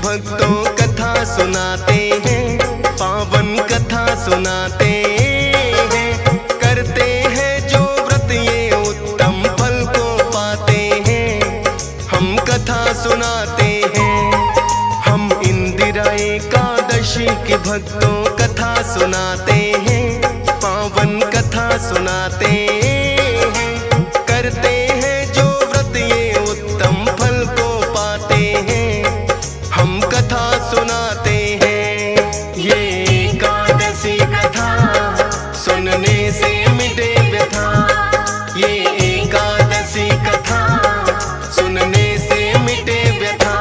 भक्तों कथा सुनाते हैं, पावन कथा सुनाते हैं। करते हैं जो व्रत ये उत्तम फल को पाते हैं, हम कथा सुनाते हैं। हम इंदिरा एकादशी के भक्तों कथा सुनाते हैं, पावन कथा सुनाते हैं। करते हैं जो व्रत ये उत्तम फल को पाते हैं, हम कथा सुनाते हैं। ये एकादशी कथा सुनने से मिटे व्यथा, ये एकादशी कथा सुनने से मिटे व्यथा।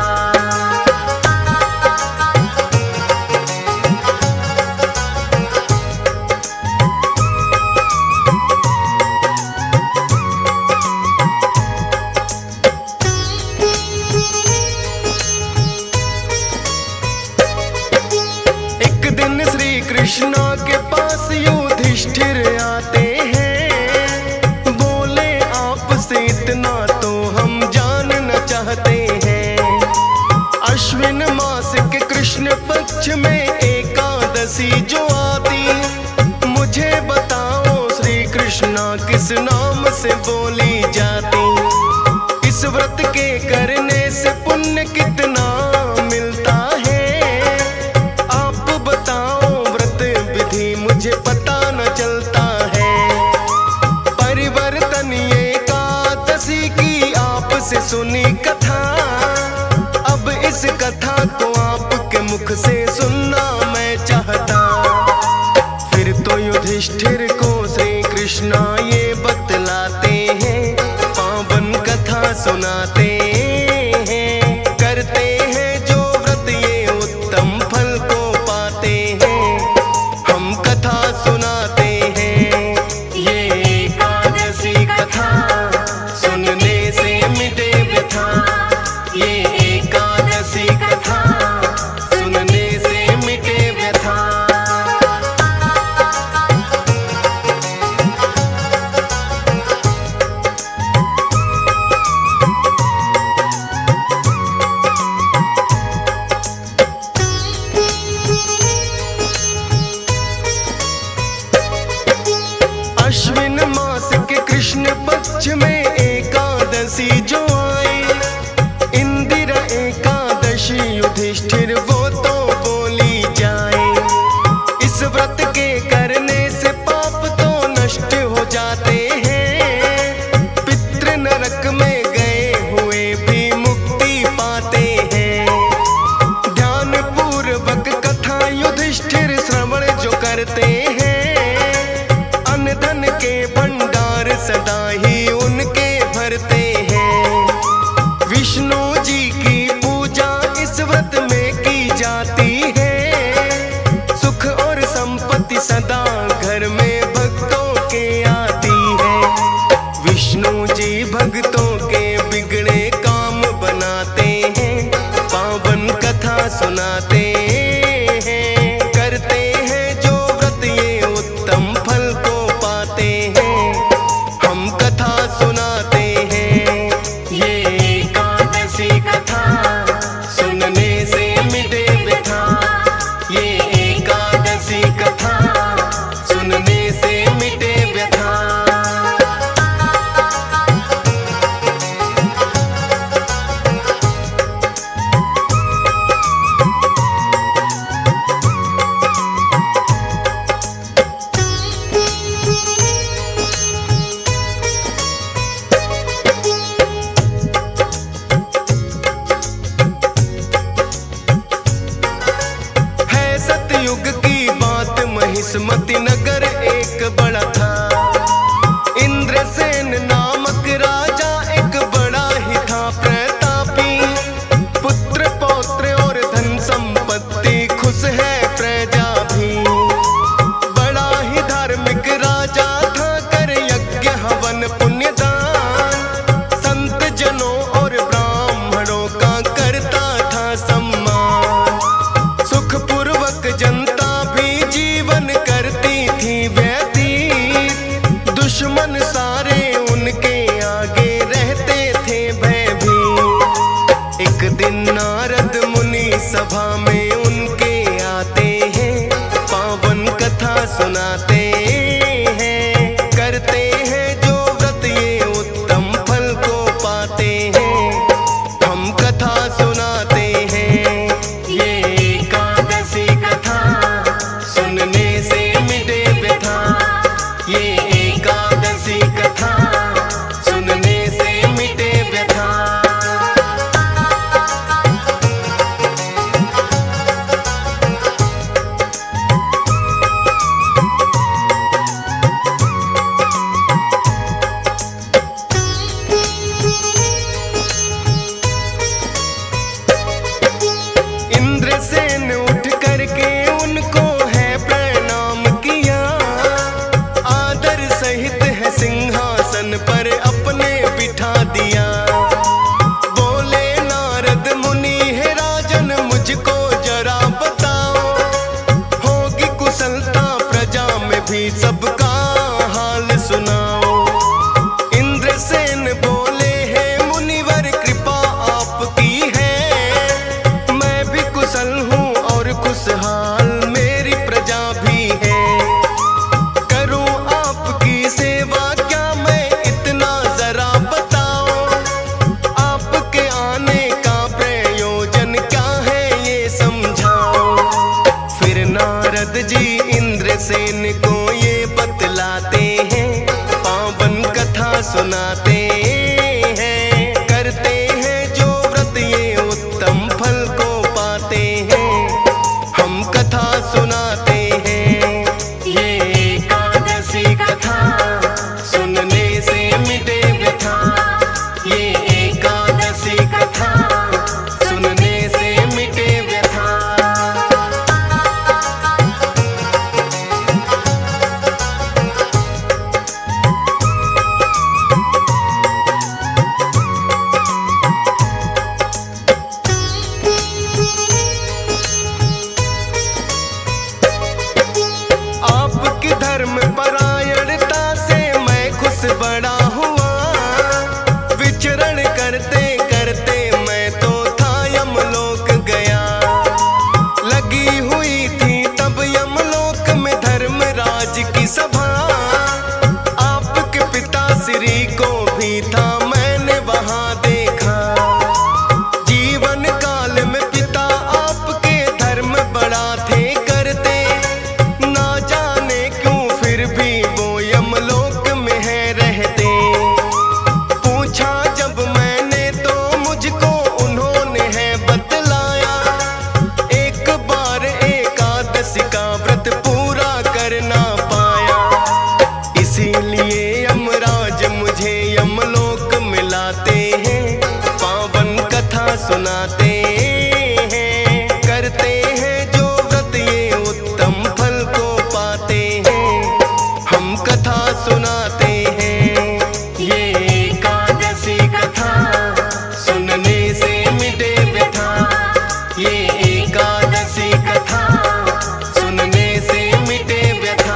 कृष्णा के पास युधिष्ठिर आते हैं, बोले आपसे इतना तो हम जानना चाहते हैं। अश्विन मास के कृष्ण पक्ष में एकादशी जो आती, मुझे बताओ श्री कृष्णा किस नाम से बोली जाती। इस व्रत के करने से पुण्य कितना मिलता है, मुझे पता न चलता है। परिवर्तन एकादशी की आपसे सुनी कथा, अब इस कथा को आपके मुख से सुनना मैं चाहता। फिर तो युधिष्ठिर को श्री कृष्णा ये बतलाते हैं, पावन कथा सुनाते हैं। करते हैं जो व्रत ये उत्तम फल को पाते हैं, हम कथा सुनाते हैं। ये एकादशी कथा सुनने से मिटे व्यथा, ये एकादशी कथा सुनने से मिटे व्यथा। अश्विन मास के कृष्ण पक्ष में एकादशी जो आई, इंदिरा एकादशी युधिष्ठिर वो तो बोली जाए। इस व्रत के करने से पाप तो नष्ट हो जाते हैं, पितृ नरक में गए हुए भी मुक्ति पाते हैं। ध्यान पूर्वक कथा युधिष्ठिर श्रवण जो करते हैं, धन के भंडार सदा ही उनके भरते हैं। सहित है सिंहासन पर अपने बिठा दिया। बोले नारद मुनि है राजन मुझको जरा बताओ, होगी कुशलता प्रजा में भी सबका हाल सुनाओ। इंद्रसेन बोले हैं मुनिवर कृपा आपकी है, मैं भी कुशल हूँ और खुशहाल मेरी प्रजा भी है। करूँ आपकी सेवा क्या मैं इतना जरा बताओ, आपके आने का प्रयोजन क्या है ये समझाओ। फिर नारद जी इंद्रसेन को ये बतलाते हैं, पावन कथा सुनाते हैं। करते हैं जो व्रत ये उत्तम फल को पाते हैं, हम कथा सुनाते हैं। ये एकादशी कथा सुनने से मिटे व्यथा, ये एकादशी कथा सुनने से मिटे व्यथा। आपकी धर्म परायणता से मैं खुश बड़ा हुआ, विचरण करते करते मैं तो था यमलोक गया। लगी हुई थी तब यमलोक में धर्मराज की सभा, आपके पिता श्री को भी था मैंने वहां देखा। जीवन काल में पिता आपके धर्म बड़ा थे करते, ना जाने क्यों फिर भी वो यमलोक में है रहते। पूछा जब मैंने तो मुझको उन्होंने है बतलाया, एक बार एकादशी का व्रत पूरा करना पाया। इसीलिए यमराज मुझे यमलोक मिलाते हैं, पावन कथा सुनाते हैं। करते हैं जो व्रत ये उत्तम फल को पाते हैं, हम कथा सुनाते हैं। ये एकादशी कथा सुनने से मिटे व्यथा, ये एकादशी कथा सुनने से मिटे व्यथा।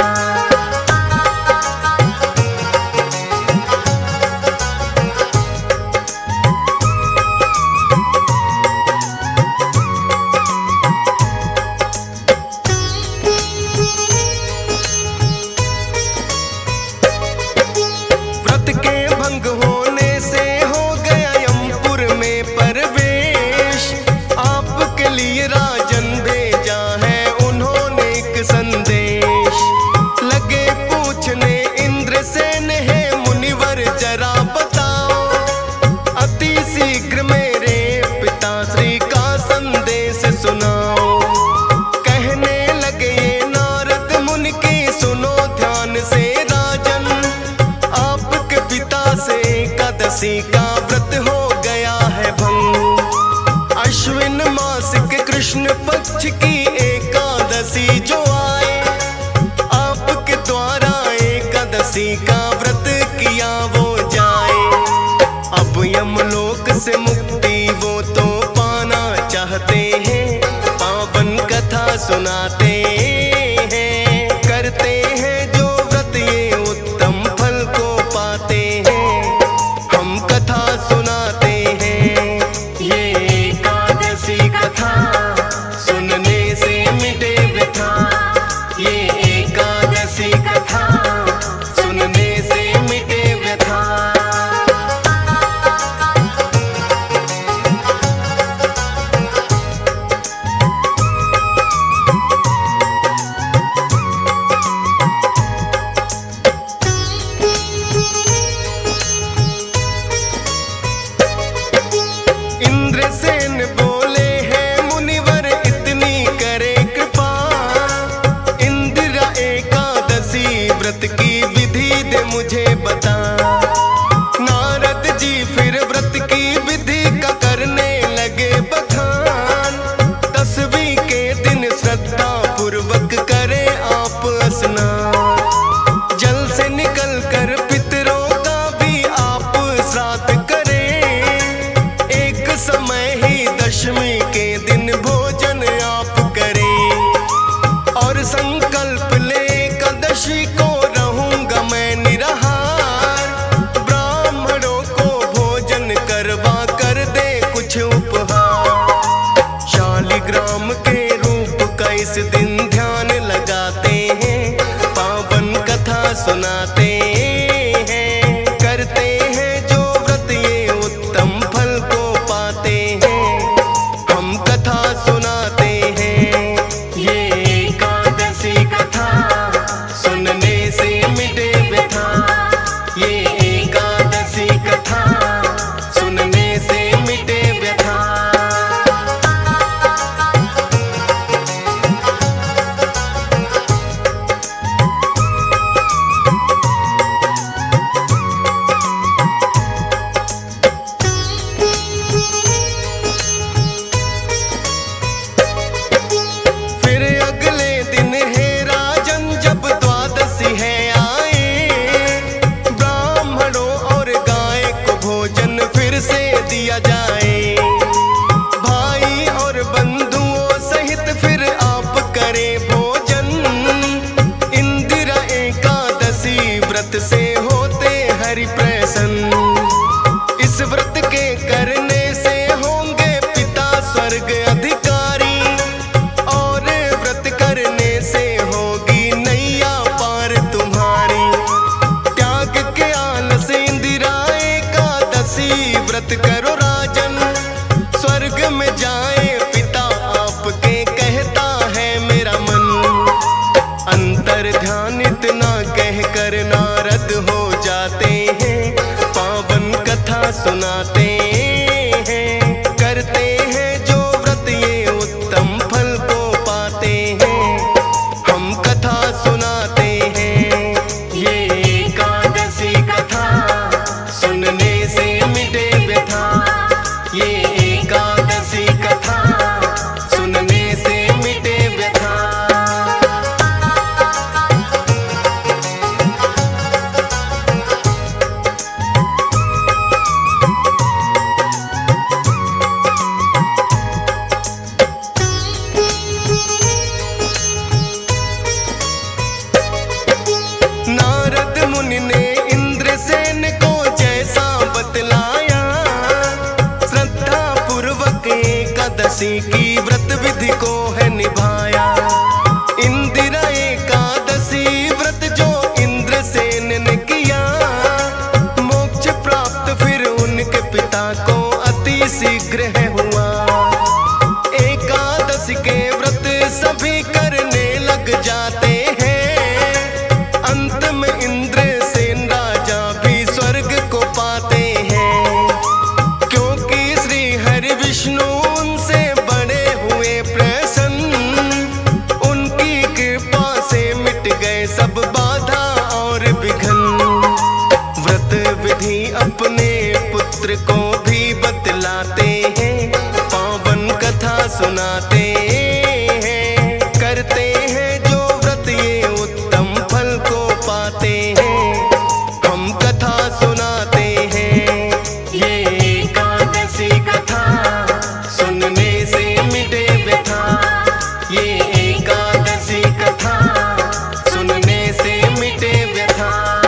व्रत के भंग होने से हो गया यमपुर में प्रवेश, आपके लिए राजन भेजा है उन्होंने एक संदेश। लगे पूछने इंद्रसेन है मुनिवर जरा बताओ, अति शीघ्र मेरे पिताश्री का संदेश सुनाओ। कहने लगे ये नारद मुनि की सुनो ध्यान से राजन, आपके पिता से एकादशी का व्रत हो गया है भंग। अश्विन मास के कृष्ण पक्ष की एकादशी जो आए, आपके द्वारा एकादशी का व्रत किया वो जाए। अब यमलोक से मुक्ति वो तो पाना चाहते हैं, पावन कथा सुनाते हैं। करते हैं जो व्रत ये उत्तम फल को पाते हैं, हम कथा सुनाते हैं। ये एकादशी कथा सुनने से मिटे व्यथा, ये एकादशी कथा सुनने से मिटे व्यथा। सुनाते हैं। करते हैं जो व्रत ये उत्तम फल को पाते हैं। हम कथा सुनाते हैं ये एकादशी कथा, सुनने से मिटे व्यथा। ये एकादशी कथा सुनने से मिटे व्यथा। फिर अगले दिन है राजन जब द्वादशी है आए, ब्राह्मणों और गाय को भोजन फिर से दिया जाए। भाई और बंधुओं सहित फिर आप करें भोजन। इंदिरा एकादशी व्रत से होते हरि प्रसन्न। इस व्रत के करने से होंगे पिता स्वर्ग अधिकारी, और व्रत करने से होगी नैया पार तुम्हारी। त्याग के आलस इंदिरा एकादशी व्रत करो राजन, स्वर्ग में जाए पिता आपके कहता है मेरा मन। अंतर ध्यान इतना कह कर नारद हो जाते हैं, पावन कथा सुनाते हैं। करते हैं जो व्रत ये उत्तम फल को पाते हैं। हम कथा सुनाते हैं ये एकादशी कथा, सुनने से मिटे व्यथा। ये एकादशी कथा सुनने से मिटे व्यथा। नारद मुनि ने इंद्रसेन को जैसा बतलाया, श्रद्धा पूर्वक एकादशी की व्रत विधि को है निभाया। इंदिरा एकादशी व्रत जो इंद्रसेन ने किया, मोक्ष प्राप्त फिर उनके पिता को अति शीघ्र है हुआ। एकादशी के व्रत सभी करने लग जाते हैं। अंत में इंद्रसेन राजा भी स्वर्ग को पाते हैं, क्योंकि श्री हरि विष्णु उनसे बड़े हुए प्रसन्न। उनकी कृपा से मिट गए सब बाधा और विघ्न। व्रत विधि अपने पुत्र को भी बतलाते हैं, पावन कथा सुनाते हैं। करते हैं जो व्रत ये उत्तम फल को पाते हैं। हम कथा सुनाते हैं ये एकादशी कथा, सुनने से मिटे व्यथा। ये एकादशी कथा सुनने से मिटे व्यथा।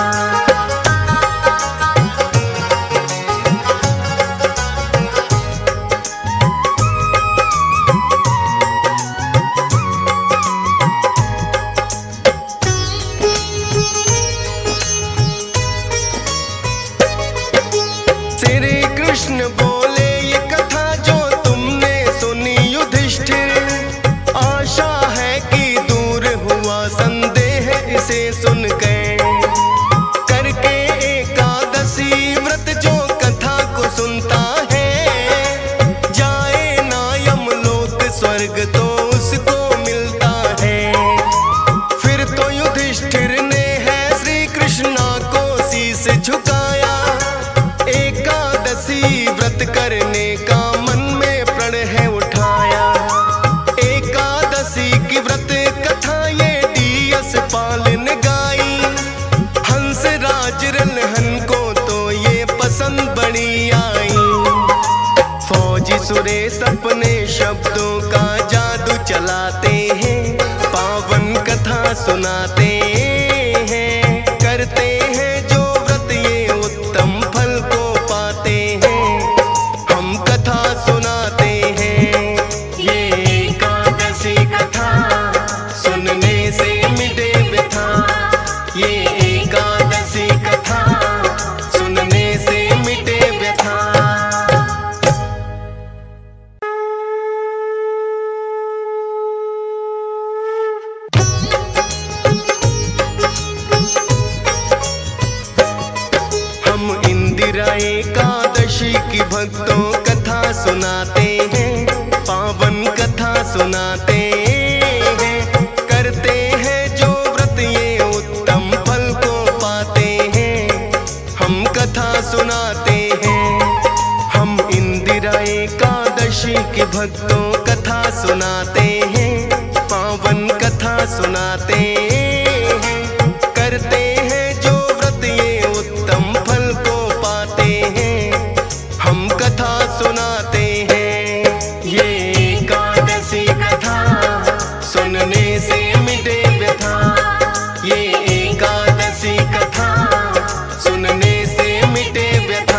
श्री कृष्ण बोले ये कथा जो तुमने सुनी युधिष्ठिर, आशा है कि दूर हुआ संदेह इसे सुनकर। करके एकादशी व्रत जो कथा को सुनता है, जाए ना यमलोक स्वर्ग तो उसको मिलता है। फिर तो युधिष्ठिर ने है श्री कृष्णा को शीश झुकाया। एकादशी व्रत करने का मन में प्रण है उठाया। एकादशी की व्रत कथा ये डीएस पाल ने गाई। हंस राज रलहन को तो ये पसंद बड़ी आई। फौजी सुरेश अपने शब्दों का जादू चलाते हैं, पावन कथा सुनाते हैं। करते हैं जो व्रत ये उत्तम फल को पाते हैं। हम कथा सुनाते हैं ये एकादशी कथा, सुनने से मिटे व्यथा। ये एकादशी एकादशी की भक्तों कथा सुनाते हैं, पावन कथा सुनाते हैं। करते हैं जो व्रत ये उत्तम फल को पाते हैं, हम कथा सुनाते हैं। हम इंदिरा एकादशी की भक्तों कथा सुनाते हैं, पावन कथा सुनाते हैं। करते हैं जो व्रत ये उत्तम फल को पाते हैं, हम कथा सुनाते हैं। ये एकादशी कथा सुनने से मिटे व्यथा, ये एकादशी कथा सुनने से मिटे व्यथा।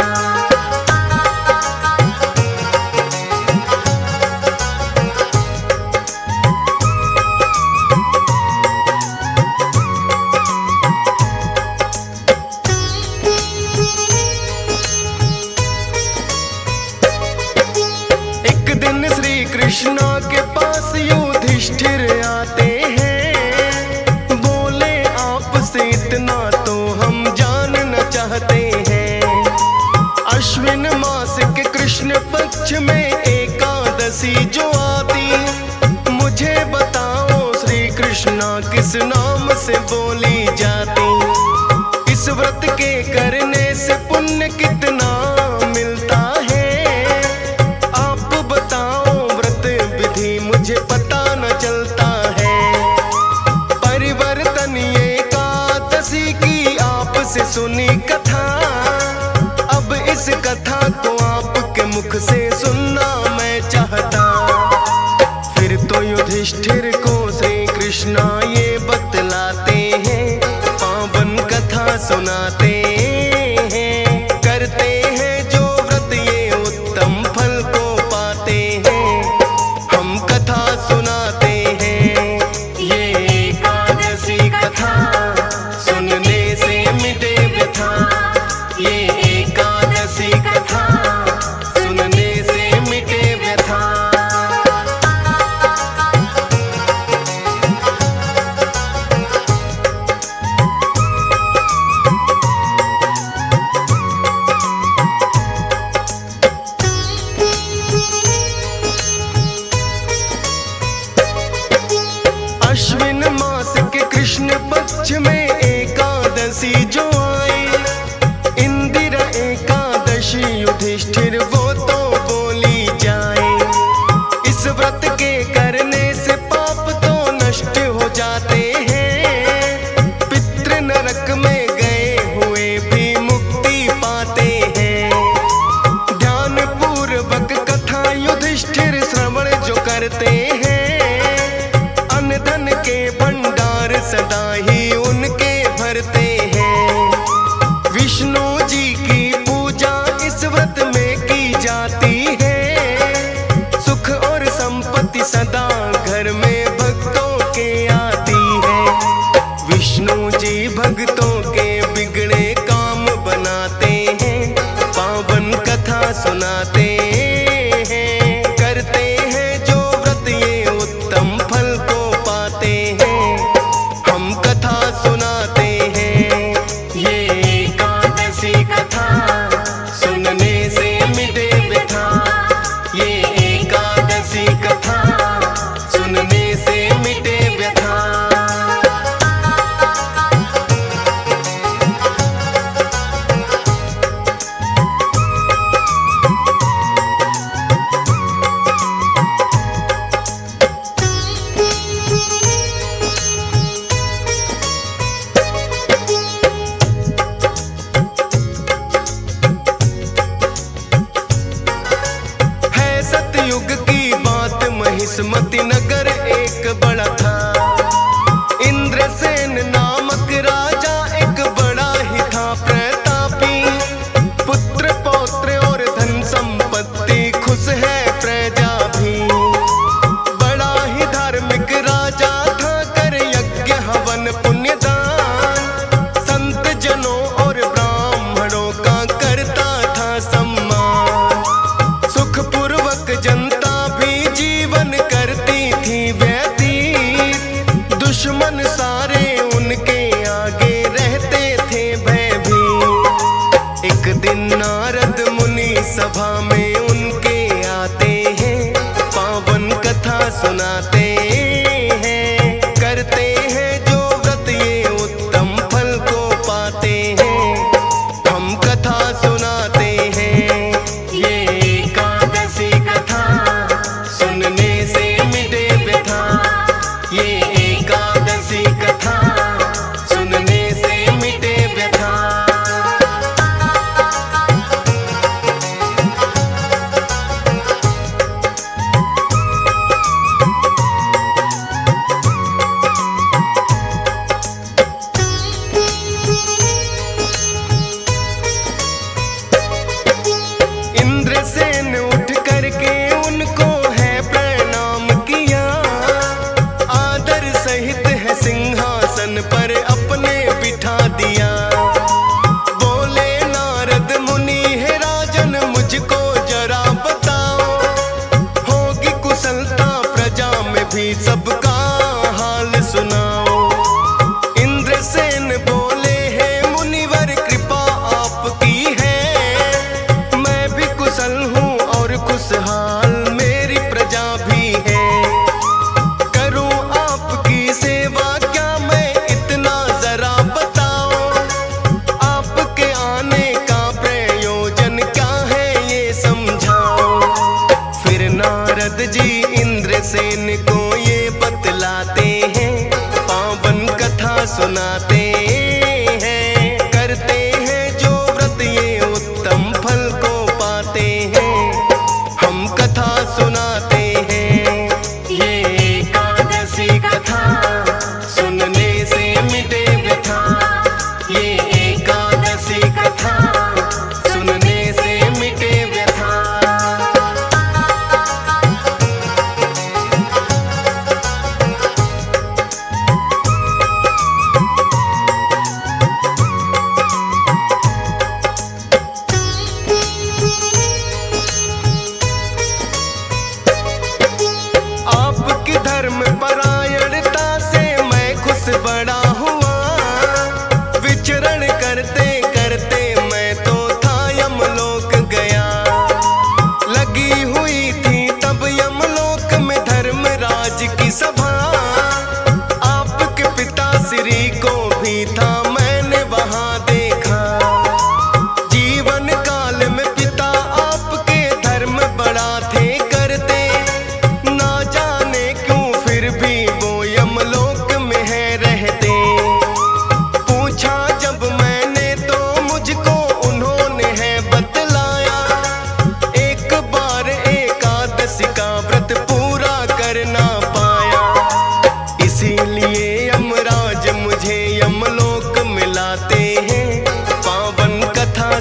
कृष्णा के पास युधिष्ठिर आते हैं, बोले आपसे इतना तो हम जानना चाहते हैं। अश्विन मास के कृष्ण पक्ष में एकादशी जो आती, मुझे बताओ श्री कृष्णा किस नाम से बोली जाती। इस व्रत के करने से पुण्य कितना मिलता है, मुझे पता न चलता है। परिवर्तन एकादशी की आपसे सुनी कथा, अब इस कथा को आपके मुख से सुनना मैं चाहता। फिर तो युधिष्ठिर को श्री कृष्णा ये बतलाते हैं, पावन कथा सुनाते हैं। करते हैं जो व्रत ये उत्तम फल को पाते हैं, हम कथा सुनाते हैं। ये एकादशी कथा सुनने से मिटे व्यथा, ये एकादशी कथा सुनने से मिटे व्यथा। अश्विन मास के कृष्ण पक्ष में एकादशी जो आई, इंदिरा एकादशी युधिष्ठिर वो तो बोली जाए। इस व्रत के करने से पाप तो नष्ट हो जाते हैं, पितृ नरक में गए हुए भी मुक्ति पाते हैं। ध्यान पूर्वक कथा युधिष्ठिर श्रवण जो करते हैं, धन के भंडार सदा ही उनके भरते हैं। विष्णु जी की पूजा इस व्रत में की जाती है, सुख और संपत्ति सदा घर में भक्तों के आती है। विष्णु जी भक्तों के बिगड़े काम बनाते हैं, पावन कथा सुनाते हैं। करते हैं जो व्रत ये उत्तम फल को पाते हैं, हम कथा सुनाते हैं। ये एकादशी कथा सुनने से मिटे व्यथा, ये एकादशी कथा सुनने से मिटे व्यथा।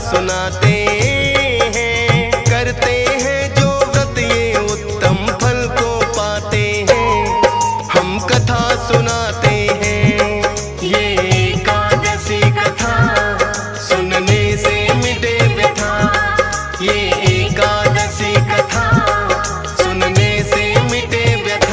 सुनाते हैं। करते हैं जो व्रत ये उत्तम फल को पाते हैं। हम कथा सुनाते हैं ये एकादशी कथा, सुनने से मिटे व्यथा। ये एकादशी कथा सुनने से मिटे व्यथा।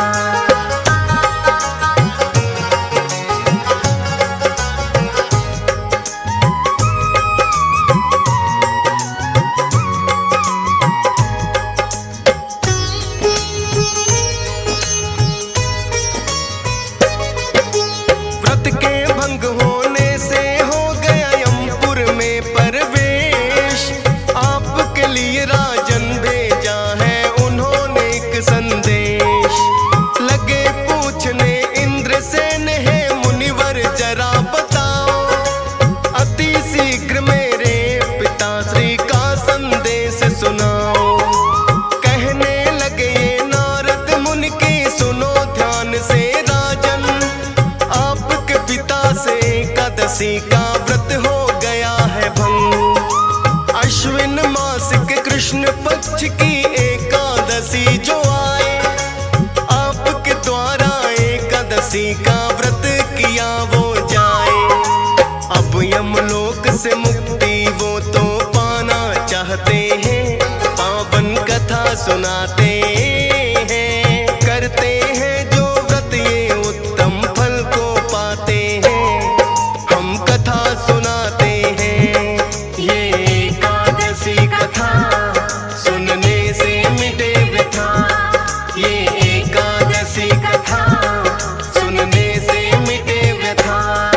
व्रत के भंग होने से हो गया यमपुर में प्रवेश। आपके लिए राजन भेजा है उन्होंने एक संदेश। लगे पूछने इंद्रसेन है मुनिवर जरा बताओ, अति शीघ्र मेरे पिताश्री का संदेश सुनाओ। कहने लगे नारद मुनि की सुनो ध्यान से राजन, आपके पिता से एकादशी का व्रत हो गया है भंग। अश्विन मास के कृष्ण पक्ष की एकादशी जो आए, आपके द्वारा एकादशी का व्रत किया वो जाए। अब यमलोक से मुक्ति वो तो पाना चाहते हैं, पावन कथा सुनाते हैं। करते हैं जो व्रत ये उत्तम फल को पाते हैं। हम कथा सुनाते हैं ये एकादशी कथा, सुनने से मिटे व्यथा। ये एकादशी कथा सुनने से मिटे व्यथा।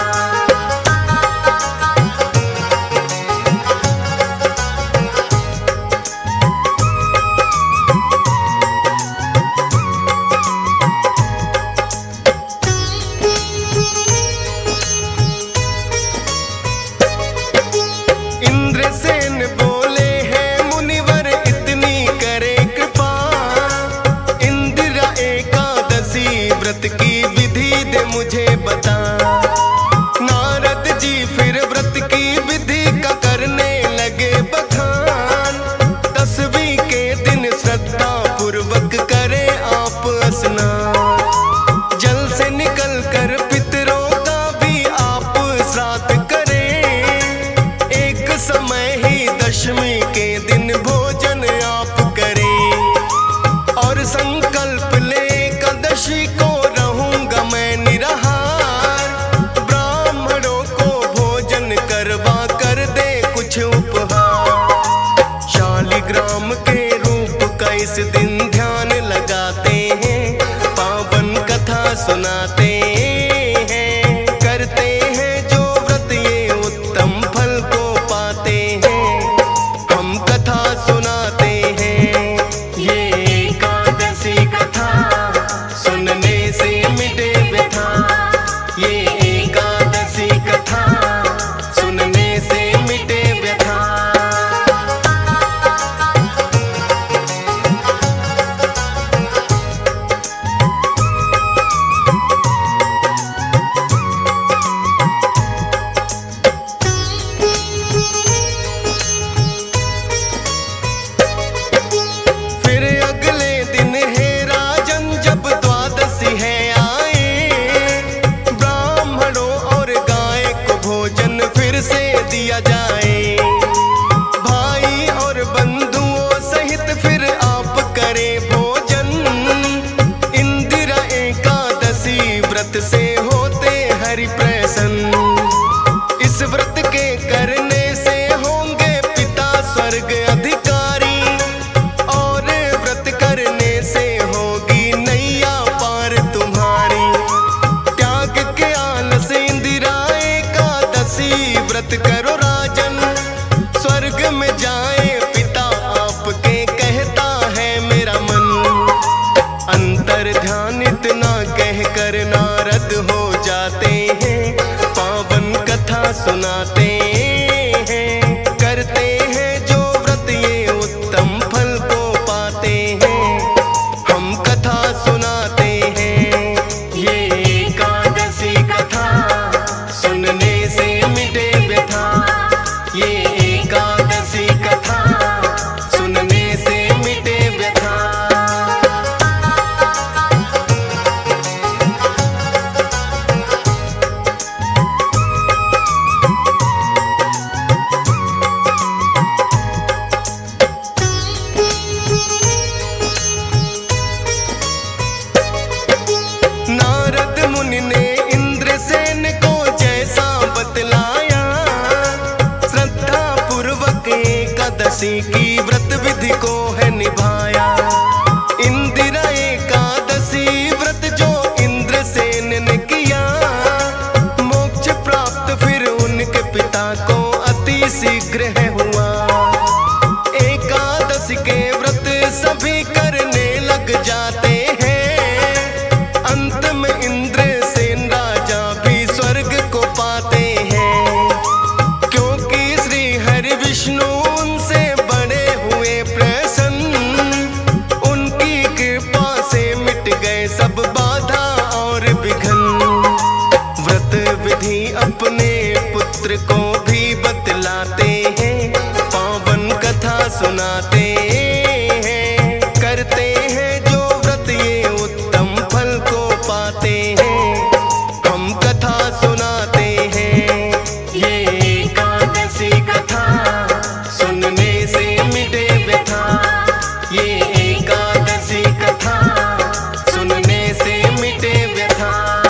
इंद्रसेन बोले हैं मुनिवर इतनी करे कृपा, इंदिरा एकादशी व्रत की विधि दे मुझे बता। नारद जी फिर व्रत की विधि का करने लगे बखान। 10वीं के दिन श्रद्धा पूर्वक करे आप स्नान। जल से निकल कर पितरों का भी आप श्राद्ध करें। एक समय ही 10वीं के दिन भोजन आप करें। और संकल्प ले एकादशी को रहूंगा मैं निराहार। ब्राह्मणों को भोजन करवा कर दे कुछ उपहार। शालिग्राम के रूप का इस दिन ध्यान लगाते हैं, पावन कथा सुनाते हैं। करते हैं जो व्रत ये उत्तम फल को पाते हैं। हम कथा सुनाते हैं ये एकादशी कथा, सुनने से मिटे व्यथा। ये एकादशी कथा सुनने से मिटे व्यथा। फिर अगले दिन है राजन जब द्वादशी है आए। ब्राह्मणों और गाय को भोजन फिर से दिया जाए। भाई और बंधुओं सहित फिर आप करें भोजन। इंदिरा एकादशी व्रत से होते हरि प्रसन्न। इस व्रत के करने से होंगे पिता स्वर्ग अधिकारी। और व्रत करने से होगी नैया पार तुम्हारी। त्याग के आलस इंदिरा एकादशी व्रत करो राजन। स्वर्ग में जाए पिता आपके कहता है मेरा मन। अंतर ध्यान इतना कह कर नारद हो जाते हैं, पावन कथा सुनाते हैं। करते हैं जो व्रत ये उत्तम फल को पाते हैं। हम कथा सुनाते हैं ये एकादशी कथा, सुनने से मिटे व्यथा। एकादशी की व्रत विधि को है निभाया। इंदिरा एकादशी व्रत जो इंद्रसेन ने किया, मोक्ष प्राप्त फिर उनके पिता को अति शीघ्र है हुआ। एकादशी के व्रत सभी करने लग जाते हैं, अंत में इंद्रसेन राजा भी स्वर्ग को पाते हैं। क्योंकि श्री हरि विष्णु उनसे बड़े हुए प्रसन्न, उनकी कृपा से मिट गए सब बाधा और विघ्न। व्रत विधि अपने पुत्र को भी बतलाते हैं, पावन कथा सुनाते हैं। करते हैं जो व्रत ये उत्तम फल को पाते हैं, हम कथा सुनाते हैं। ये एकादशी कथा सुनने से मिटे व्यथा, ये एकादशी कथा सुनने से मिटे व्यथा।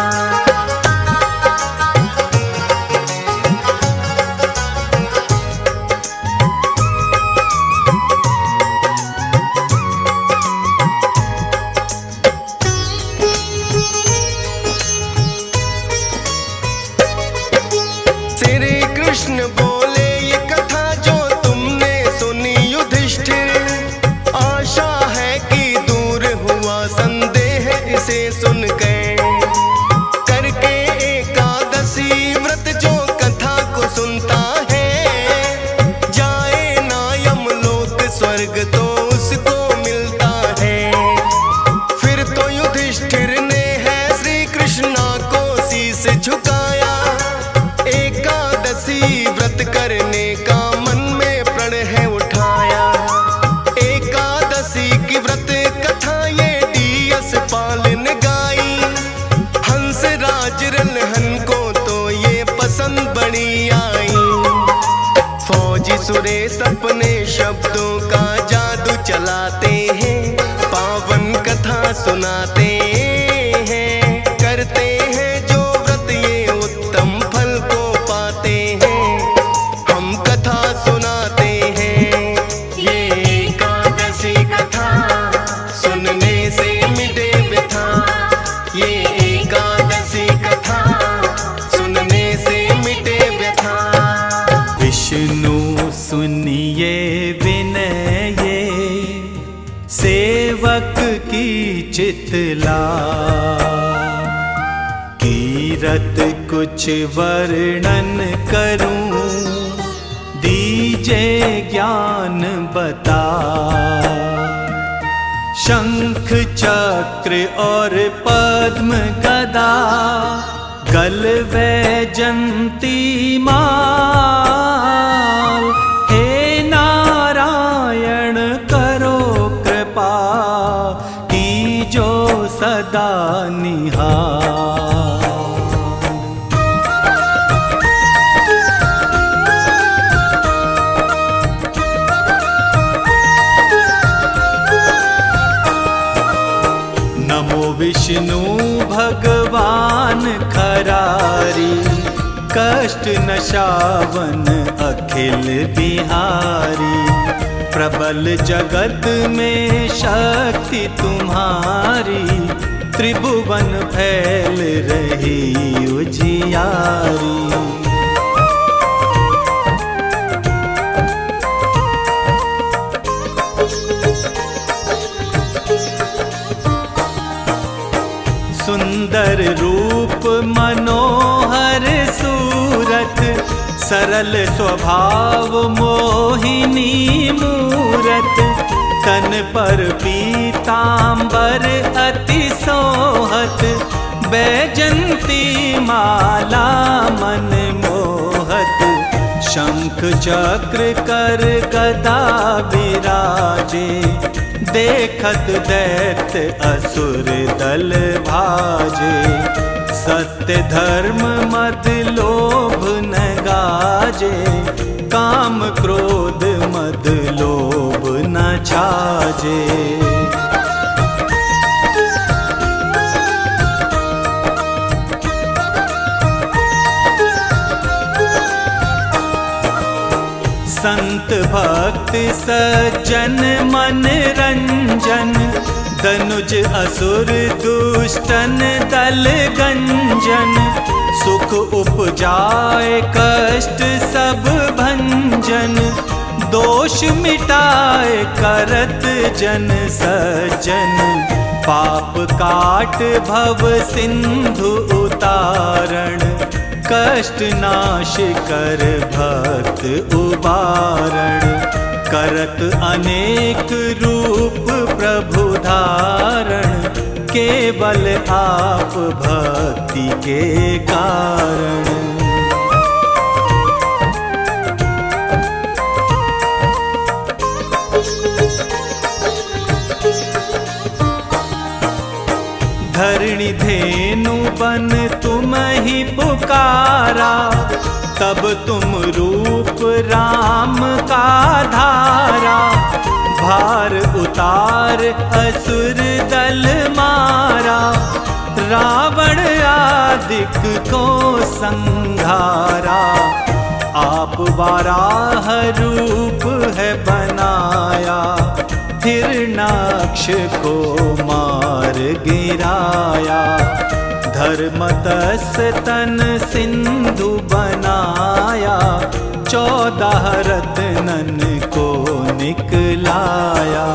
श्री कृष्ण बोले ये कथा जो तुमने सुनी युधिष्ठिर, आशा है कि दूर हुआ संदेह इसे सुन गए। करके एकादशी व्रत जो कथा को सुनता है, जाए ना यमलोक स्वर्ग तो उसको मिलता है। फिर तो युधिष्ठिर ने है श्री कृष्णा को शीश झुकाया। एकादशी व्रत करने का मन में प्रण है उठाया। एकादशी की व्रत कथा ये डीएस पाल ने गाई, हंस राज रलहन को तो ये पसंद बड़ी आई। फौजी सुरेश अपने शब्दों का जादू चलाते हैं, पावन कथा सुनाते हैं। करते हैं जो व्रत ये उत्तम फल को पाते हैं, हम कथा सुनाते हैं। ये एकादशी कथा सुनने से मिटे व्यथा, ये एकादशी कथा सुनने से मिटे व्यथा। विष्णु सुनिए विनय ये, सेवक की चितला। कीरत कुछ वर्णन करूं, दीजे ज्ञान बता। शंख चक्र और पद्म गदा, गल वैजंती माल। हे नारायण करो कृपा, कीजो सदा निहाल। नमो विष्णु भगवान खरारी, कष्ट नशावन अखिल बिहारी। प्रबल जगत में शक्ति तुम्हारी, त्रिभुवन फैल रही उजियारी। सुंदर रूप मनोहर सूरत, सरल स्वभाव मोहिनी मूरत। तन पर पीतांबर अति सोहत, बैजंती माला मन मोहत। शंख चक्र कर गदा विराजे, देखत दैत्य असुर दल भाजे। सत्य धर्म मद लोभ न गाजे, काम क्रोध मद लोभ न छाजे। संत भक्त सज्जन मन रंजन, धनुज असुर दुष्टन दल गंजन। सुख उपजाए कष्ट सब भंजन, दोष मिटाए करत जन सज्जन। पाप काट भव सिंधु उतारण, कष्ट नाश कर भक्त उबारण। करत अनेक रूप प्रभु धारण, केवल आप भक्ति के कारण। धरणी धेनु बन तुम ही पुकारा, तब तुम रूप राम का धारा। भार उतार असुर दल मारा, रावण आदिक को संघारा। आप वाराह रूप है बनाया, हिरणाक्ष को मार गिराया। धर्मतस तन सिंधु बनाया, 14 रत्नन को निकलाया।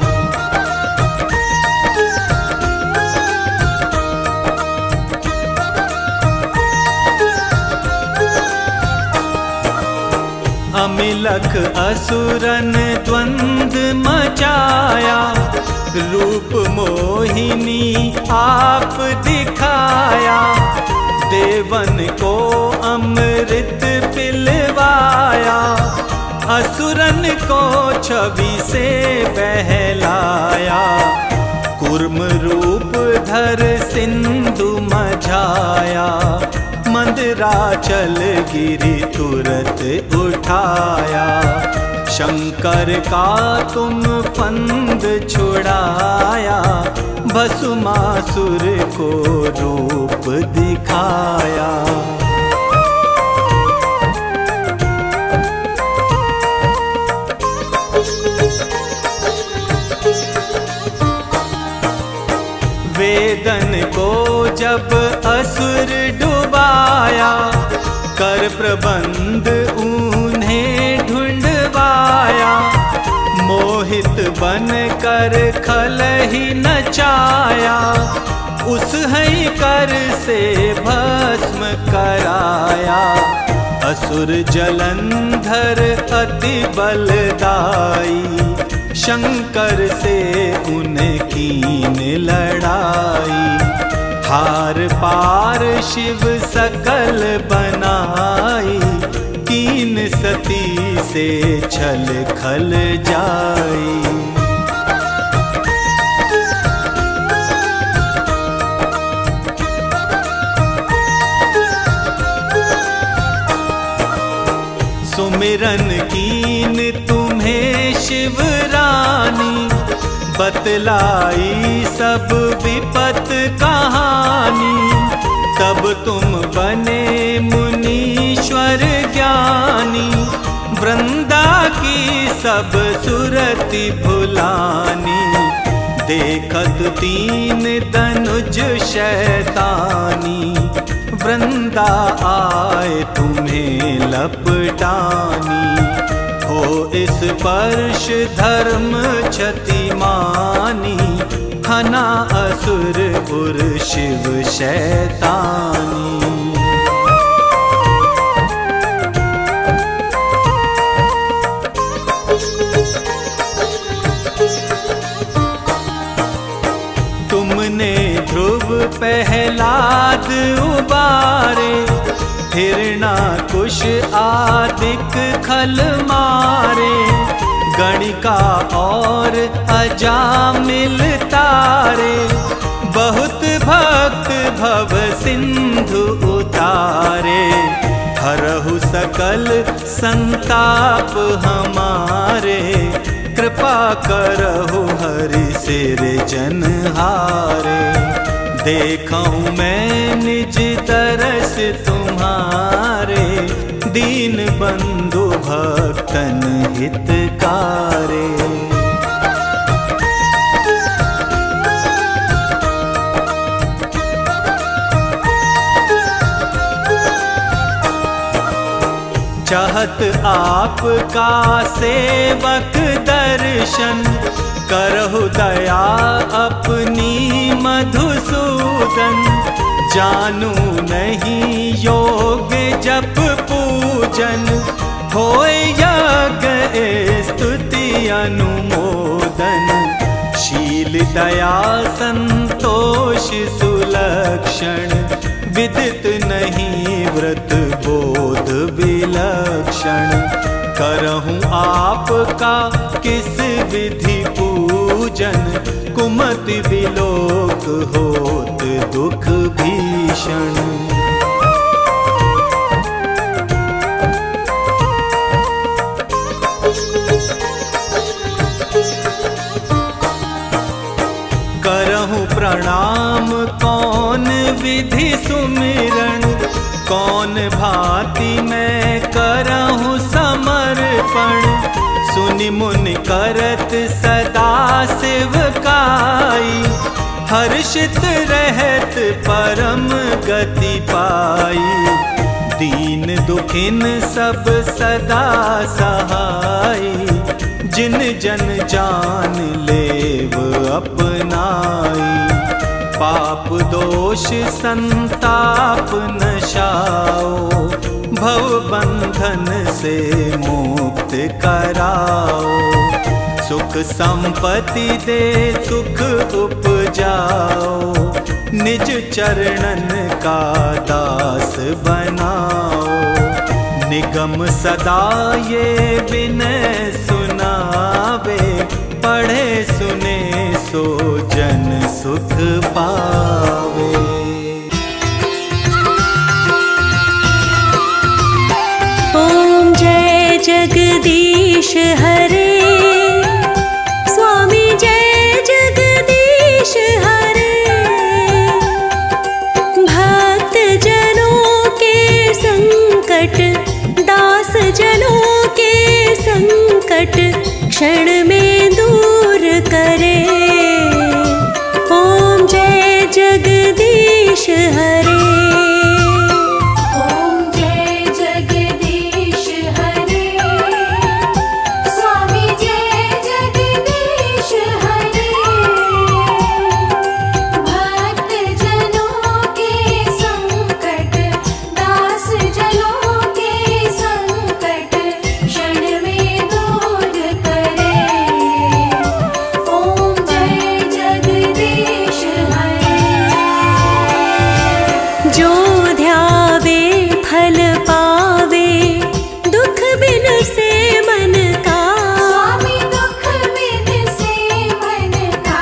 अमिलख असुरन द्वंद मचाया, रूप मोहिनी आप दिखाया। देवन को अमृत पिलवाया, असुरन को छवि से बहलाया। कूर्म रूप धर सिंधु मझाया, मंदराचल गिरि तुरत उठाया। शंकर का तुम फंद छुड़ाया, भस्मासुर को रूप दिखाया। वेदन को जब असुर डुबाया, कर प्रबंध उन्हें ढूंढवाया। मोहित बन कर खल ही नचाया, उस है कर से भस्म कराया। असुर जलंधर अति बलदाई, शंकर से उनकीन लड़ाई। हार पार शिव सकल बनाई, तीन सती से छल खल जाई। सुमिरन कीन तुम्हें शिव रानी, बतलाई सब विपत कहानी। तब तुम बने मुनीश्वर ज्ञानी, वृंदा की सब सुरति भुलानी। देखत तीन धनुज शैतानी, वृंदा आए तुम्हें लपटानी। हो इस स्पर्श धर्म क्षति मानी, हना असुर उर शिव शैतानी। तुमने ध्रुव प्रहलाद उबारे, हिरणाकुश आदिक खल मारे। गणिका और अजामिल तारे, बहुत भक्त भव सिंधु उतारे। हरहु सकल संताप हमारे, कृपा करहु हरि सिर जनहारे। देखूं मैं निज तरस तुम्हारे, दीन बंधु भक्तन हितकारे। चाहत आपका सेवक दर्शन, करहु दया अपनी मधुसूदन। जानू नहीं योग जप पूजन, होय यज्ञ स्तुति अनुमोदन। शील दया संतोष सुलक्षण, विदित नहीं व्रत बोध विलक्षण। करहूँ आपका किस विधि पूजन, कुमति विलोक होत दुख भीषण। करहूँ प्रणाम कौन विधि सुमिरन, कौन भांति मैं करहूँ समर्पण। सुनि मुनि करत सदा सेवकाई, हर्षित रहत परम गति पाई। दीन दुखिन सब सदा सहाई, जिन जन जान लेव अपनाई। पाप दोष संताप नशाओ, भव बंधन से मुक्त कराओ। सुख संपत्ति दे सुख उपजाओ, निज चरणन का दास बनाओ। निगम सदा ये विनय सुनावे, पढ़े सुने सो जन सुख पावे। ओम जय जगदीश हरे, स्वामी जय जगदीश हरे। भक्त जनों के संकट, दास जनों के संकट, क्षण में दूर करे। ओम जय जगदीश हरे। ओम जय जगदीश हरे, स्वामी जय जगदीश हरे। भक्त जनों के संकट, दास जनों के संकट, क्षण में दूर करे। ओम जय जगदीश हरे। जो ध्यावे फल पावे, दुख बिन से मन का। स्वामी दुख बिन से मन का।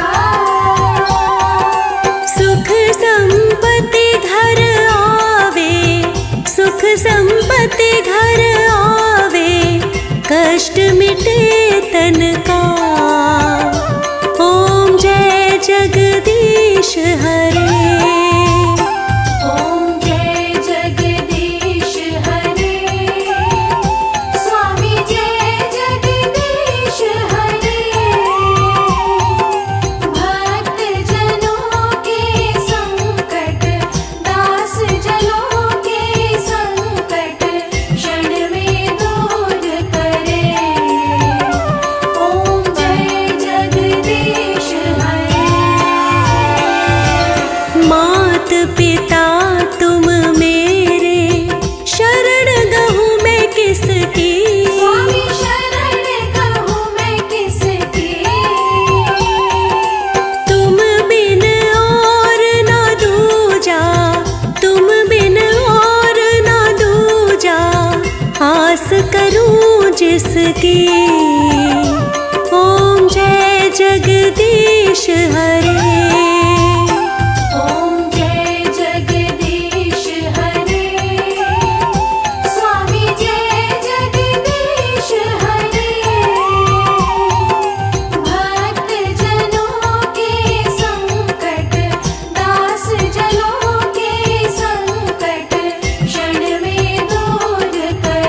सुख संपत्ति घर आवे, सुख संपत्ति घर आवे, कष्ट मिटे तन का। ओम जय जगदीश हरे। ओम जय जगदीश हरे, स्वामी जय जगदीश हरे। भक्त जनों के संकट, दास जनों के संकट, क्षण में दूर करे। ओम जय जगदीश हरे। मात पिता तुम मेरे, शरण गहूँ मैं किसकी। स्वामी शरण कहूँ मैं किसकी। तुम बिन और ना दूजा, तुम बिन और ना दूजा, आस करूं जिसकी। ओम जय जगदीश हरे। ओम जय जगदीश हरे, स्वामी जय जगदीश हरे। भक्त जनों के संकट, दास जनों के संकट, क्षण में दूर करे।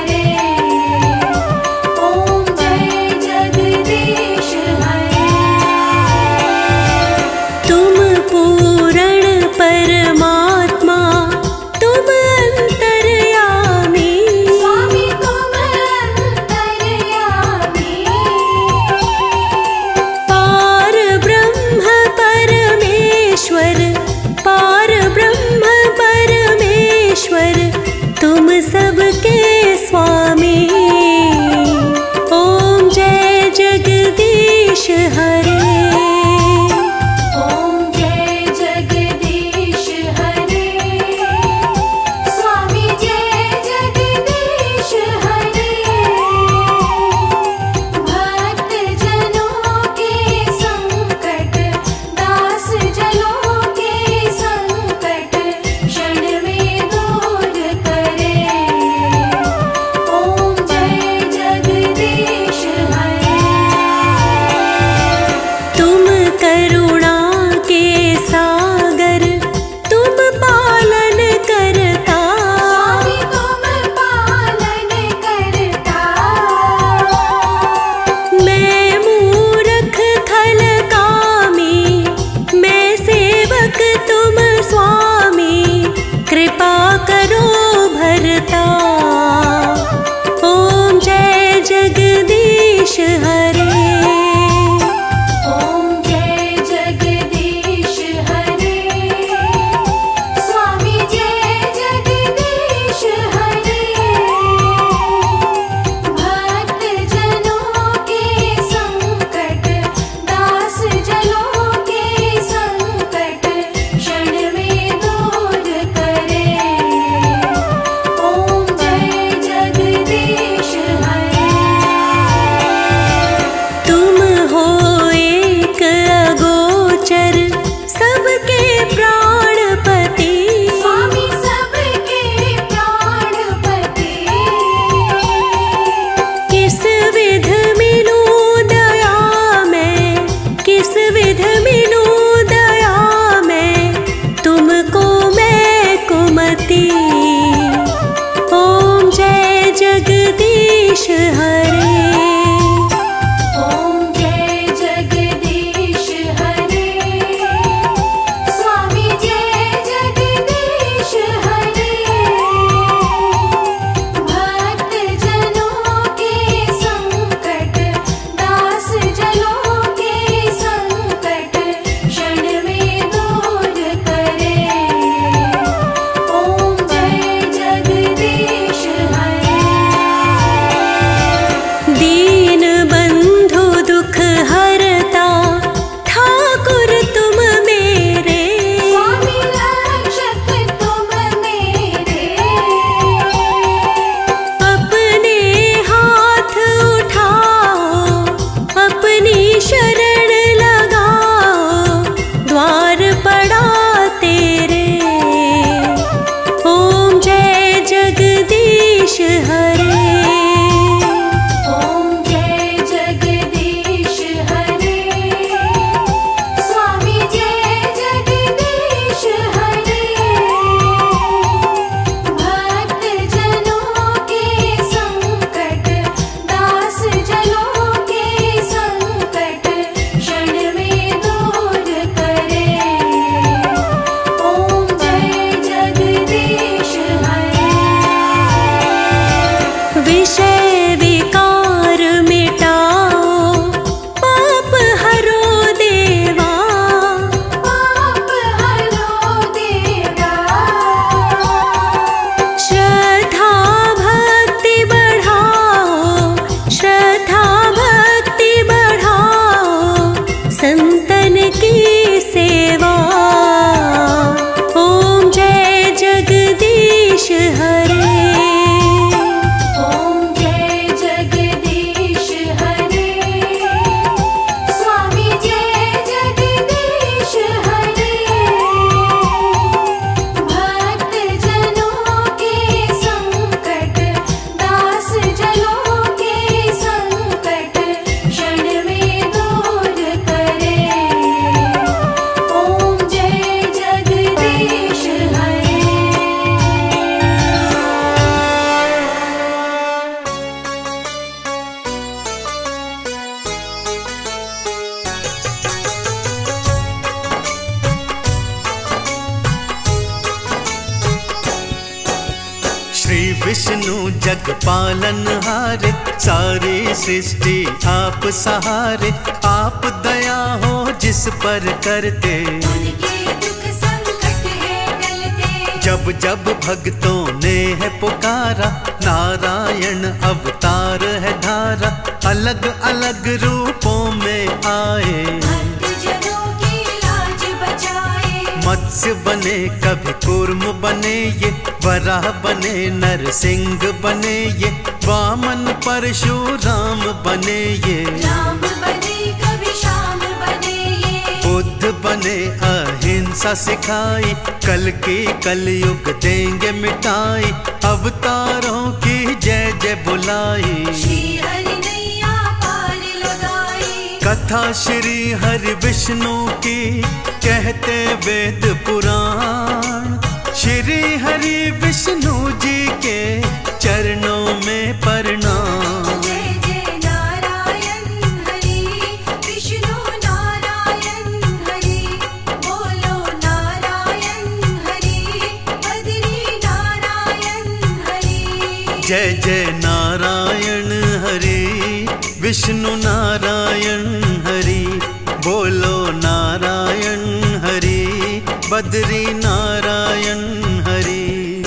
विष्णु जग पालन हारे, सारी सृष्टि आप सहारे। आप दया हो जिस पर करते, उनके दुख संकट है टलते। जब जब भक्तों ने है पुकारा, नारायण अवतार है धारा। अलग अलग रूपों में आए, भक्तजनों की लाज बचाए। मत्स्य बने कभी कूर्म बने ये, वराह बने नरसिंह बने ये, वामन परशुराम बने ये। राम बने कभी श्याम बने ये, बुद्ध बने अहिंसा सिखाई, कल की कलयुग देंगे मिटाई। अवतारों की जय जय बुलाई, श्री हरि नैया पार लगाई। कथा श्री हरि विष्णु की कहते वेद पुराण। श्री हरि विष्णु जी के चरणों में प्रणाम। जय जय नारायण हरि, विष्णु नारायण हरि। बोलो नारायण हरि, बद्री नारायण हरि। जय जय नारायण हरि, विष्णु नारायण हरि। बोलो नारायण हरि, बद्री नारायण हरि।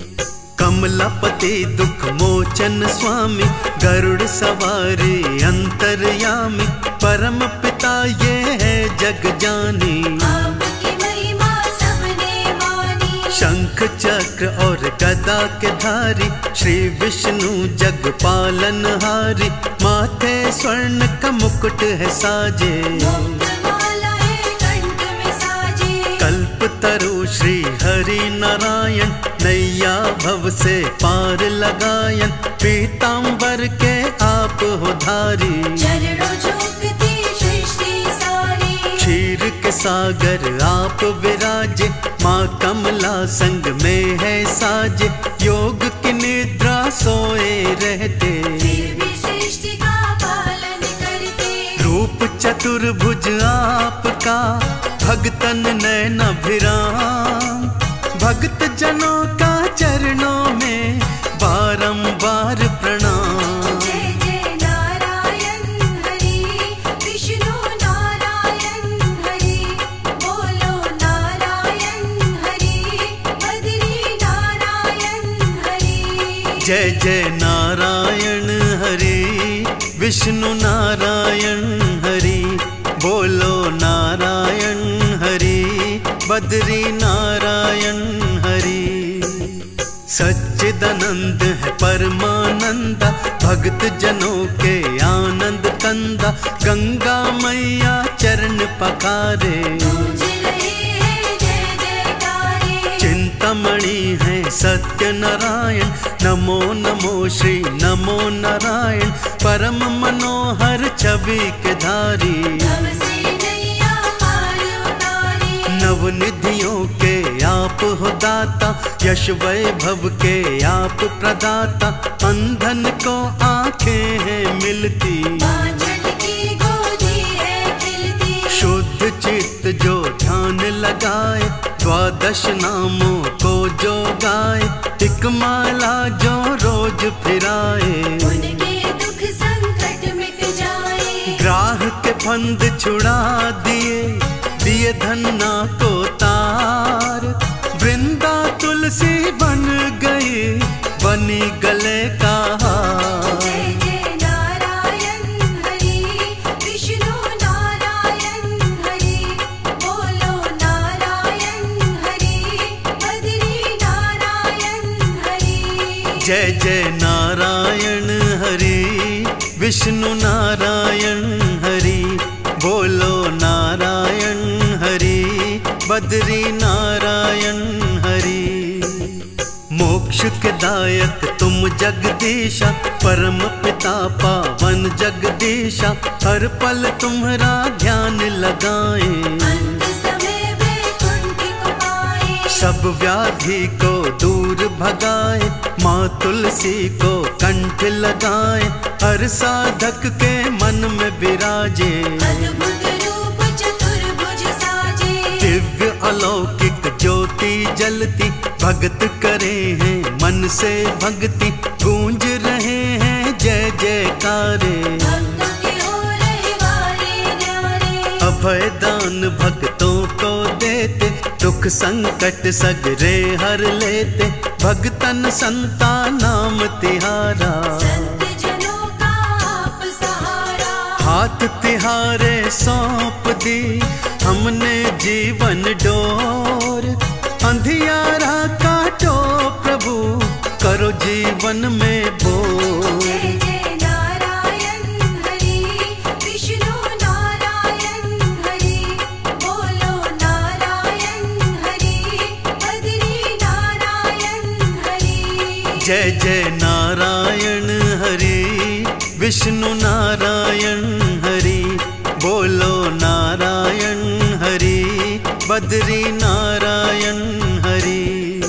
कमलापति दुख मोचन स्वामी, गरुड़ सवारी अंतर्यामी। परम पिता ये है जग जानी, आपकी महिमा सबने मानी। शंख चक्र और गदा के धारी, श्री विष्णु जग पालन हारी। माथे स्वर्ण का मुकुट है साजे, मुक्तमाला है कंठ में साजे। कल्प तरु श्री हरि नारायण, नैया भव से पार लगायन। पीतांबर के आप हो धारी, चरणों झुकती सृष्टि सारी। क्षीर के सागर आप विराजे। माँ कमला संग में है साजे, योग की निद्रा सोए रहते। फिर भी सृष्टि का पालन करते। रूप चतुर्भुज आपका, भगतन नैन अभिराम। भक्त जनों का चरणों में बारंबार प्रणाम। जय जय नारायण हरि, विष्णु नारायण हरि। बोलो नारायण हरि, बद्री नारायण हरि। जय जय नारायण हरि, विष्णु नारायण हरि। बोलो नारायण हरि, बद्री नारायण हरि। सच्चिदानंद है परमानंदा, भक्त जनों के आनंद कंदा। गंगा मैया चरण पखारे, गूंज रहे हैं जय जयकारे। चिंतामणि है सत्य नारायण। नमो नमो श्री नमो नारायण, परम मनोहर छवि के धारी। भव से नैया पार उतारी। नवनिधियों के आप हो दाता, यश वैभव के आप प्रदाता। अंधन को आंखें हैं मिलती, बांझन की गोदी है खिलती। शुद्ध चित्त जो ध्यान लगाए। द्वादश नामों को जो गाए, एक माला जो रोज फिराए। उनके दुख संकट मिट जाए। ग्राह के फंद छुड़ा दिए, दिए धन्ना को तार। वृंदा तुलसी बन गई, बनी गले का हार। जय जय नारायण हरि, विष्णु नारायण हरि। बोलो नारायण हरि, बद्री नारायण हरि। जय जय नारायण हरि, विष्णु नारायण हरि। बोलो नारायण हरि, बद्री नारायण हरि। मोक्ष के दायक तुम जगदीशा, परम पिता पावन जगदीशा। हर पल तुम्हारा ध्यान लगाए, अंत समय वैकुंठ को पाए। सब व्याधि को दूर भगाए। माँ तुलसी को कंठ लगाए, हर साधक के मन में विराजे। अद्भुत रूप चतुर्भुज साजे। दिव्य अलौकिक ज्योति जलती भगत करे हैं मन से भक्ति गूंज रहे हैं जय जयकारे। भक्तों के हो रहे वारे न्यारे, अभय दान भक्तों को देते दुख संकट सगरे हर लेते भगतन संता नाम तिहारा। संत जनों का आप सहारा, हाथ तिहारे सौंप दी हमने जीवन डोर, अंधियारा काटो प्रभु करो जीवन में बोर। जय जय नारायण हरि, विष्णु नारायण हरि, बोलो नारायण हरि, बद्री नारायण हरि। जय जय नारायण हरि, विष्णु नारायण हरि, बोलो नारायण हरि, बद्री नारायण हरि।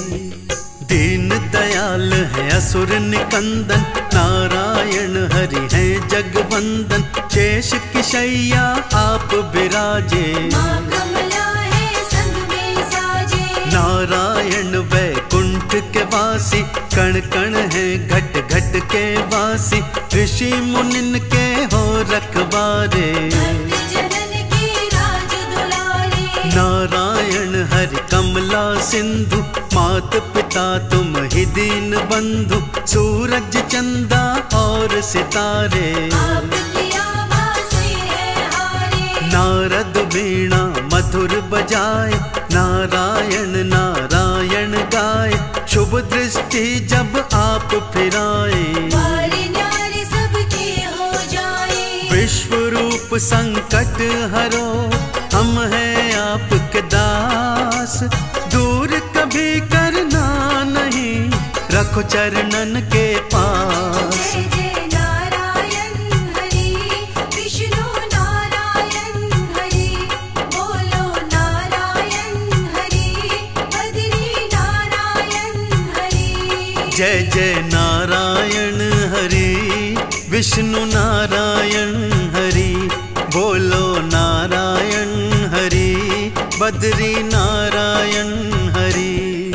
दीन दयाल है असुर निकंदन, नारायण हरि है जगवंदन, शेष की शैया आप विराजे। माँ कमला है संग में साजे, नारायण वैकुंठ के वासी, कण कण है घट घट के वासी, ऋषि मुनिन के हो रखवारे। भक्त जनन की राज दुलारे, नारायण हरि कमला सिंधु, मात पिता तुम ही दीन बंधु, सूरज चंदा और सितारे। आपकी आवाज़ से है हारे, नारद वीणा मधुर बजाए, नारायण नारायण गाए, शुभ दृष्टि जब आप फिराए। वारे न्यारे सबके हो जाए, विश्व रूप संकट हरो हम हैं आपके दास, दूर कभी करना नहीं रखो चरणन के पास। जय जय नारायण हरि, विष्णु नारायण हरि, बोलो नारायण हरि, बद्री नारायण हरि। जय जय नारायण हरि, विष्णु नारायण हरि, बोलो नारायण हरि, बद्री नारायण हरि।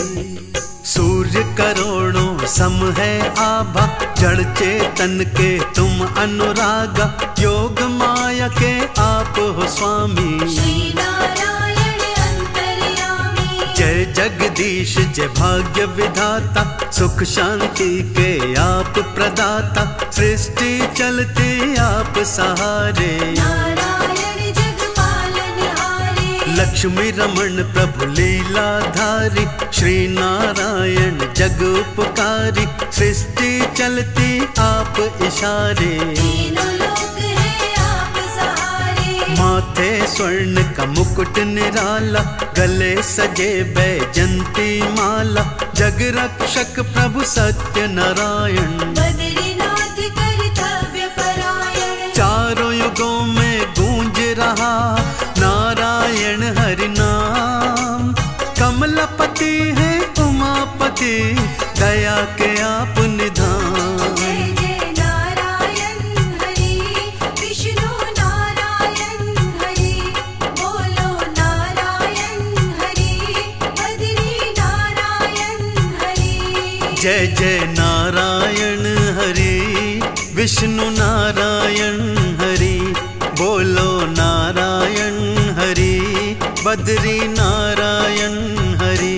सूर्य करोड़ों सम है आभा, जड़ चेतन के तुम अनुरागा, योग माया के आप हो स्वामी। श्री नारायण अंतर्यामी, जय जगदीश जय भाग्य विधाता, सुख शांति के आप प्रदाता, सृष्टि चलती आप सहारे। नारायण जग पालनहारे, लक्ष्मी रमण प्रभु लीलाधारी, श्री नारायण जग उपकारी, सृष्टि चलती आप इशारे। तीनों लोक है आप सहारे, माथे स्वर्ण का मुकुट निराला, गले सजे बैजंती माला, जग रक्षक प्रभु सत्य नारायण। बद्रीनाथ कर्तव्य परायण, चारों युगों में गूंज रहा नारायण हरि नाम, कमलपति है उमापति दया के आप निधान। जय जय नारायण हरि, विष्णु नारायण हरि, बोलो नारायण हरि, बद्री नारायण हरि। जय जय नारायण हरि, विष्णु नारायण हरि, बोलो नारायण हरि, बद्री नारायण हरि।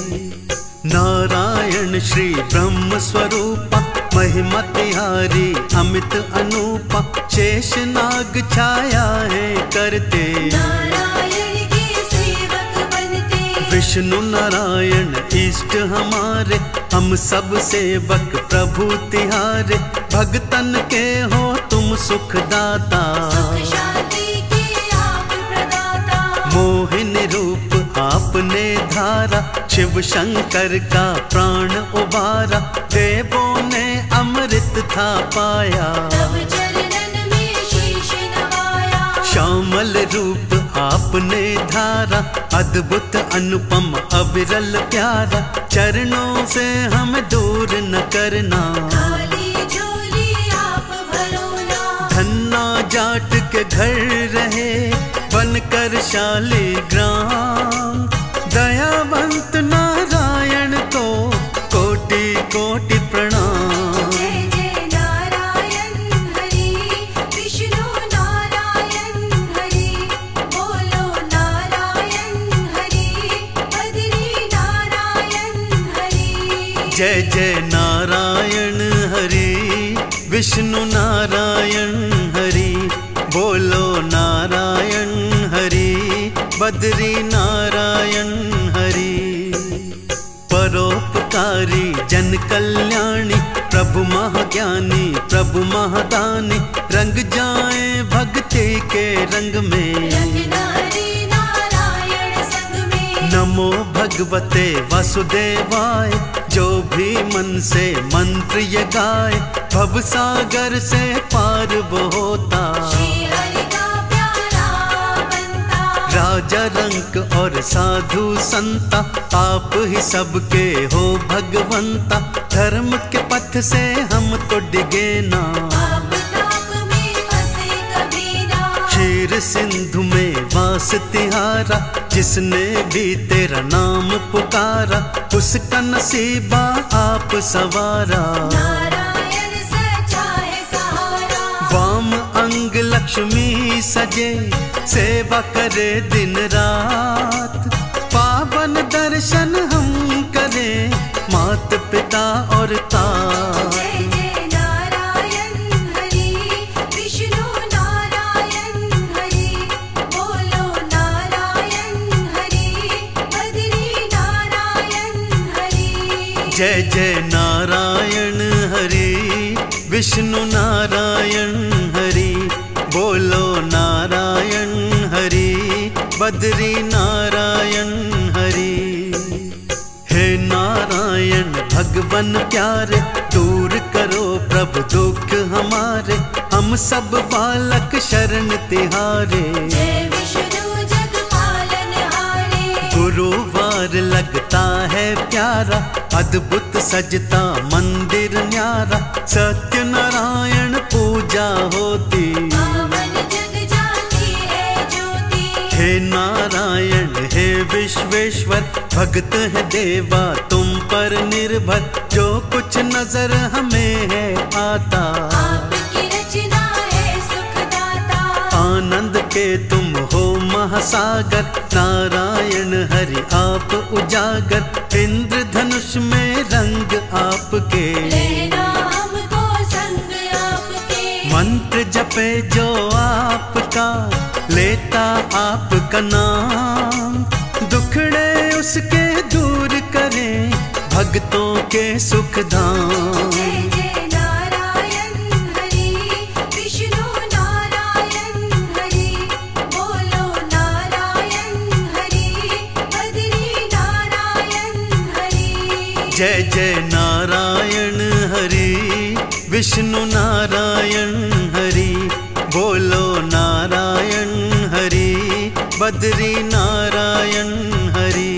नारायण श्री ब्रह्म स्वरूपा, महिमा तिहारी अमित अनूपा, शेष नाग छाया है करते। नारायण के सेवक बनते, विष्णु नारायण इष्ट हमारे, हम सब सेवक प्रभु तिहारे, भगतन के हो तुम सुखदाता। सुख शांति के आप प्रदाता, मोहिनी रूप आपने धारा, शिव शंकर का प्राण उबारा, देवों ने अमृत था पाया। तब चरणन में शीश नवाया, श्यामल रूप आपने धारा, अद्भुत अनुपम अविरल प्यारा, चरणों से हम दूर न करना। खाली झोली आप भरो ना, धन्ना जाट के घर रहे बनकर शालिग्राम, दयावंत जय जय नारायण हरि, विष्णु नारायण हरि, बोलो नारायण हरि, बद्री नारायण हरि। परोपकारी जन कल्याणी, प्रभु महाज्ञानी प्रभु महादानी, रंग जाए भक्ति के रंग में। रंगना हरि नारायण संग में। नमो भगवते वासुदेवाय, जो भी मन से मंत्र ये गाए, भव सागर से पार वो होता। श्री हरि का प्यारा बनता। राजा रंक और साधु संता, आप ही सबके हो भगवंता। धर्म के पथ से हम तो डिगे ना, आप ताप में फंसे कभी ना। क्षीर सिंधु में वास तिहारा, जिसने भी तेरा नाम पुकारा, उसका नसीबा आप सवारा। नारायण सच्चा है सहारा। वाम अंग लक्ष्मी सजे, सेवा करे दिन रात। पावन दर्शन हम करें, मात पिता और तात। जय जय नारायण हरि, विष्णु नारायण हरि, बोलो नारायण हरि, बद्री नारायण हरि। जय जय नारायण हरि, विष्णु नारायण हरि, बोलो नारायण हरि, बद्री नारायण हरि। हे नारायण भगवन प्यारे, दूर करो प्रभु दुख हमारे, हम सब बालक शरण तिहारे। जय विष्णु जग पालनहारे। गुरुवार लगता है प्यारा, अद्भुत सजता मंदिर न्यारा, सत्यनारायण पूजा होती। पावन जग जाती है ज्योति। हे नारायण हे विश्वेश्वर, भक्त है देवा तुम पर निर्भर, जो कुछ नजर हमें है आता। आपकी रचना है सुखदाता। आनंद के तुम हो महासागर, नारायण हरि आप उजागर। इंद्रधनुष में रंग आपके, लेना हमको संग आपके। मंत्र जपे जो आपका, लेता आपका नाम। दुखड़े उसके दूर करे, भक्तों के सुख धाम। जय जय नारायण हरि, विष्णु नारायण हरि, बोलो नारायण हरि, बद्री नारायण हरि। जय जय नारायण हरि, विष्णु नारायण हरि, बोलो नारायण हरि, बद्री नारायण हरि।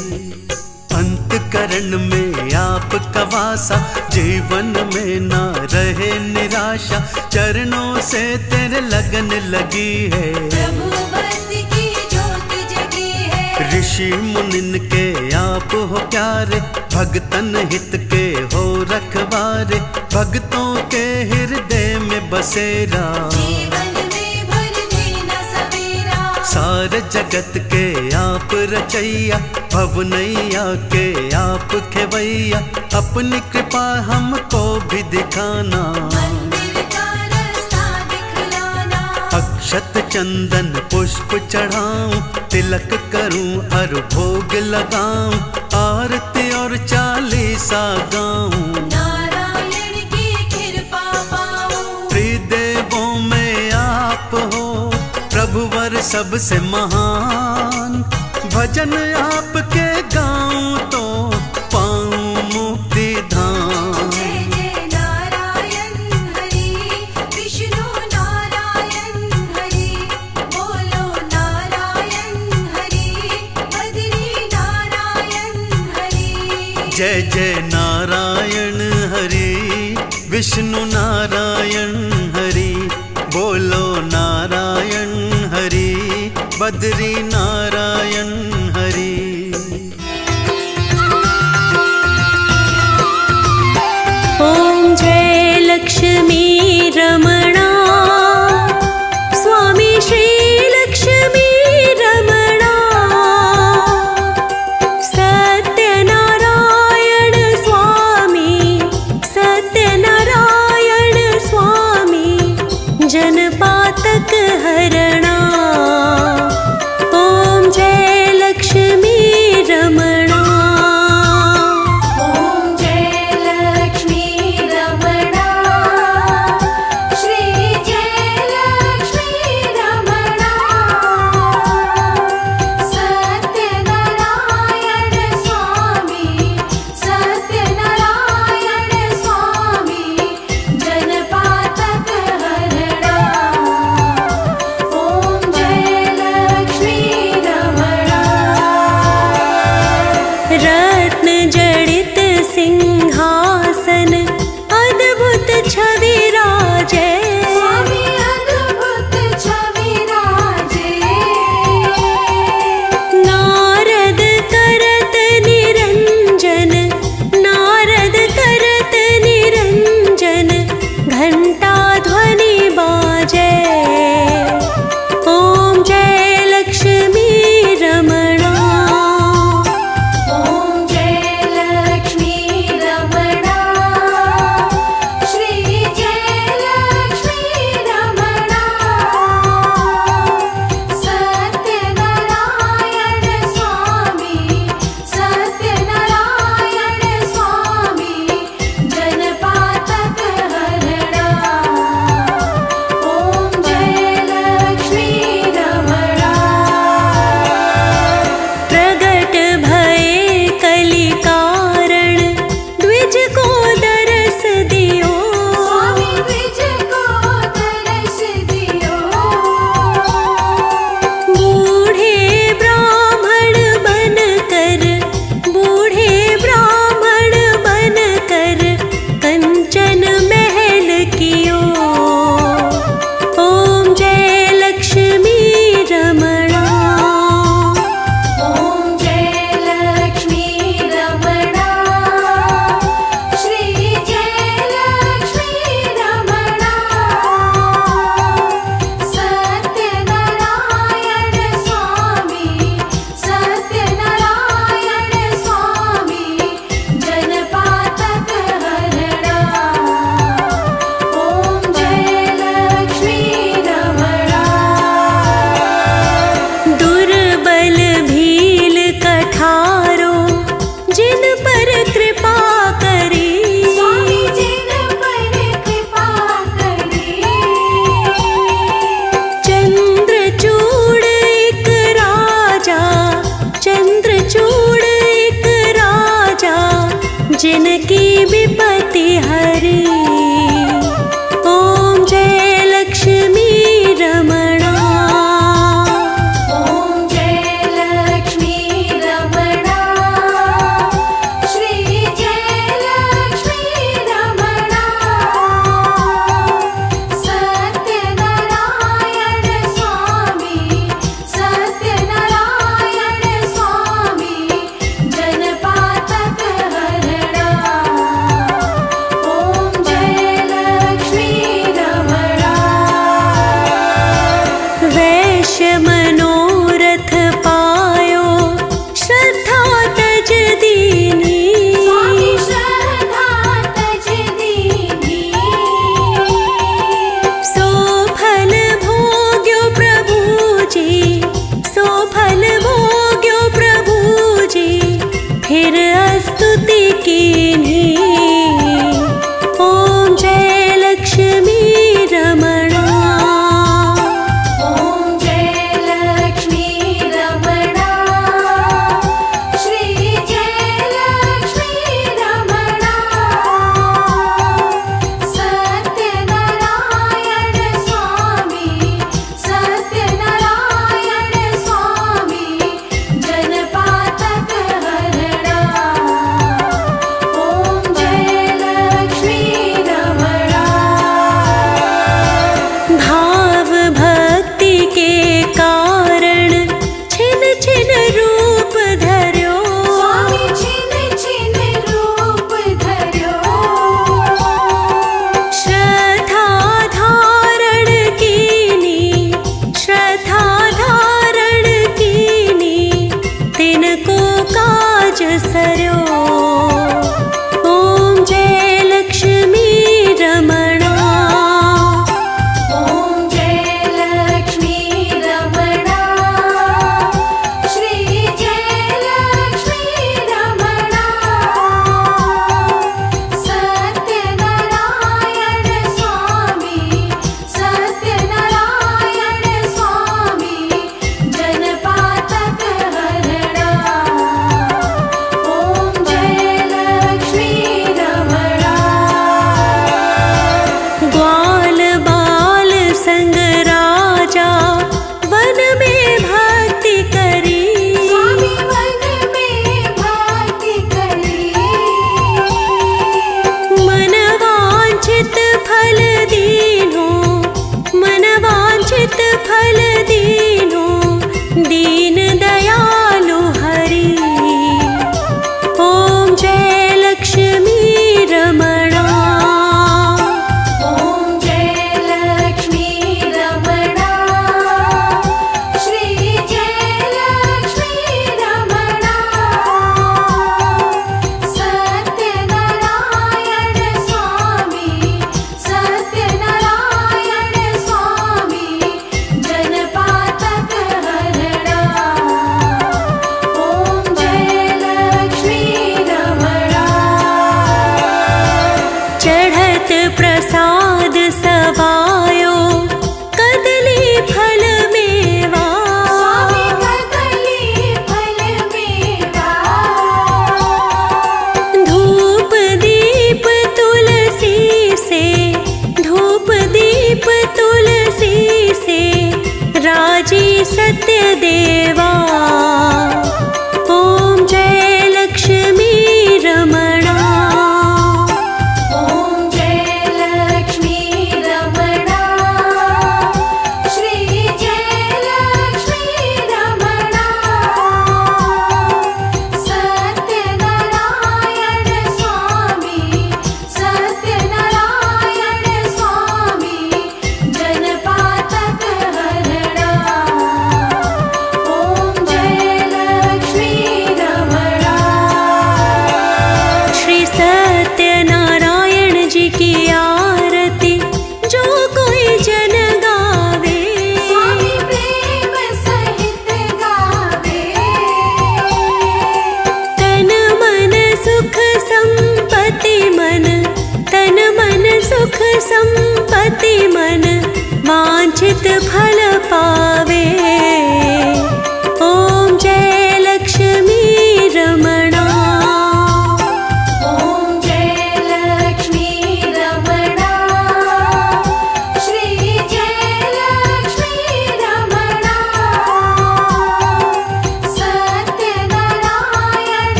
अंतकरण में आपका वासा, जीवन में ना रहे निराशा, चरणों से तेरे लगन लगी है। प्रभु भक्ति की ज्योत जगी है। ऋषि मुनिन के आप हो प्यारे, भगतन हित के हो रखवारे, भक्तों के हृदय में बसेरा। जीवन में भर देना सवेरा। सारे जगत के आप रचैया, भवनैया के आप खेवैया, अपनी कृपा हमको भी दिखाना। मंदिर का रास्ता दिखलाना। अक्षत चंदन पुष्प चढ़ाऊं, तिलक करूं और भोग लगाऊं, आरती और चालीसा गाऊं। नारायण की कृपा पाऊं। त्रिदेवों में आप हो प्रभुवर सबसे महान, भजन आपके गाऊं तो पाऊं मुक्ति धाम। जय जय नारायण हरि, विष्णु नारायण हरि, बोलो नारायण हरि, बद्री नारायण हरि। जय जय नारायण हरि, विष्णु नारायण हरि, बोलो नारायण हरि, बद्री नारायण हरि। ॐ जय लक्ष्मी रमणा, स्वामी श्री लक्ष्मी रमणा। सत्यनारायण स्वामी जनपातक हरणा। ॐ जय लक्ष्मी रमणा। ॐ जय लक्ष्मी रमणा, श्री जय लक्ष्मी रमणा। सत्यनारायण स्वामी, सत्यनारायण स्वामी, जनपातक हरणा। ॐ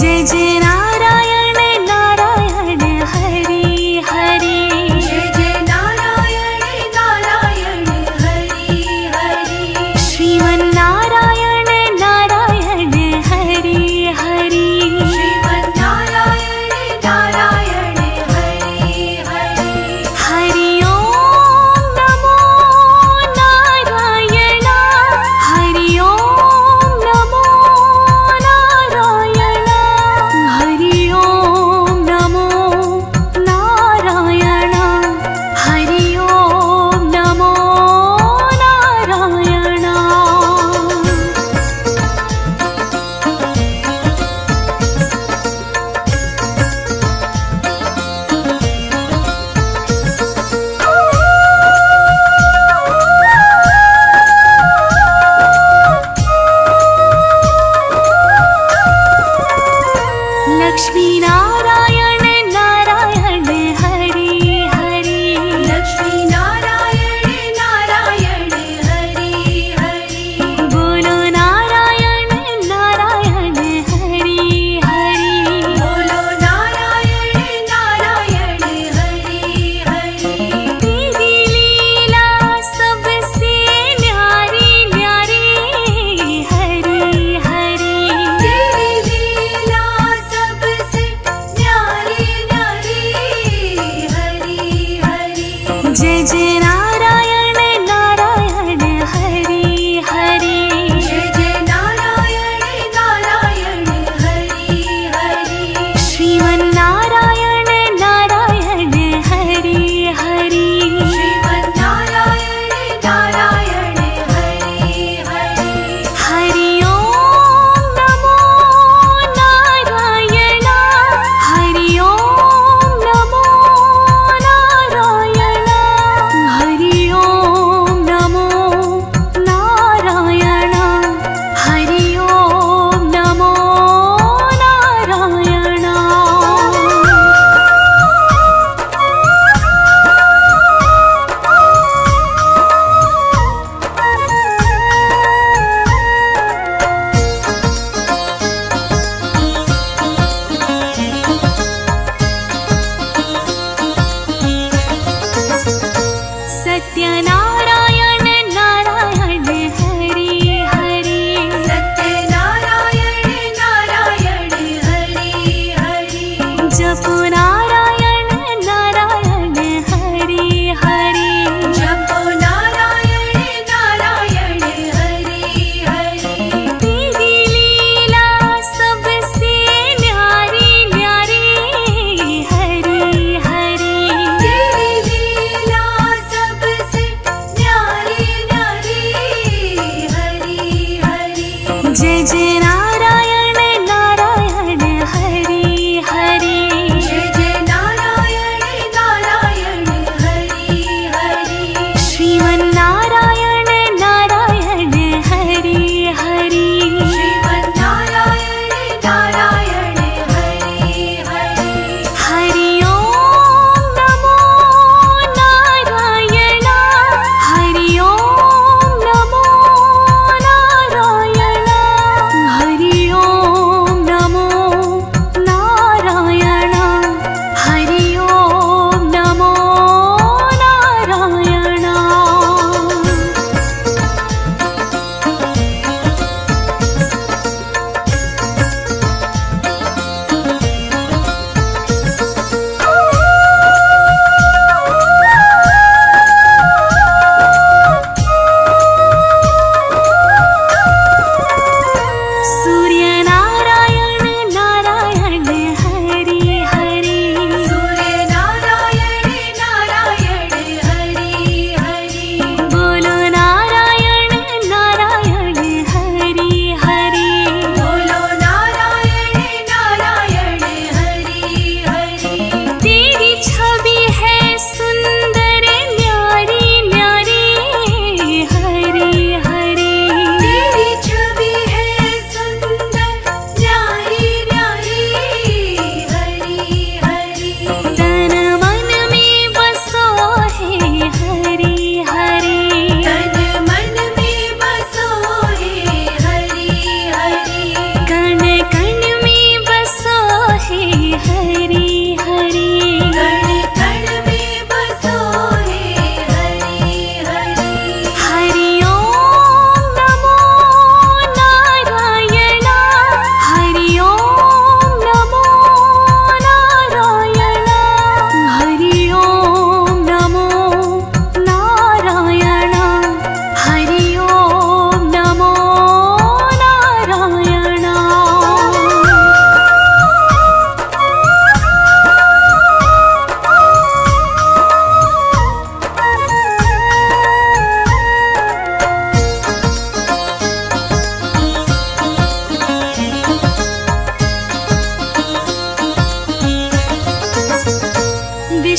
जय जय नारायण नारायण हरि हरि। जय जय नारायण नारायण हरि हरि। श्रीमन्नारायण नारायण हरि हरि। श्रीमन्नारायण नारायण हरि हरि। हरि ओम नमो नारायण। हरि ओम नमो नारायण। हरि ओम नमो नारायण। हरि ओम नमो नारायण। लक्ष्मी नारायण नारायण हरि हरि। लक्ष्मी नारायण नारायण हरि हरि। बोलो नारायण नारायण हरि हरि। बोलो नारायण नारायण हरि हरि। तेरी लीला सबसे न्यारी न्यारी हरि हरि। तेरी लीला सबसे न्यारी न्यारी हरि हरि। जय जय नारायण नारायण हरि हरि। जय जय नारायण नारायण हरि हरि। श्रीमन्नारायण नारायण हरि हरि। श्रीमन्नारायण नारायण हरि हरि। हरि ओम नमो नारायण। हरि ओम नमो नारायण। हरि ओम नमो नारायण। हरि ओम नमो नारायण। सत्यनारायण नारायण हरि हरि। सत्यनारायण नारायण हरि हरि। जपो नारायण नारायण हरि हरि। जपो नारायण नारायण हरि हरि। तेरी लीला सबसे न्यारी न्यारी हरि हरि। तेरी लीला सबसे न्यारी न्यारी हरि हरि। जय जय नारायण नारायण हरि हरि। जय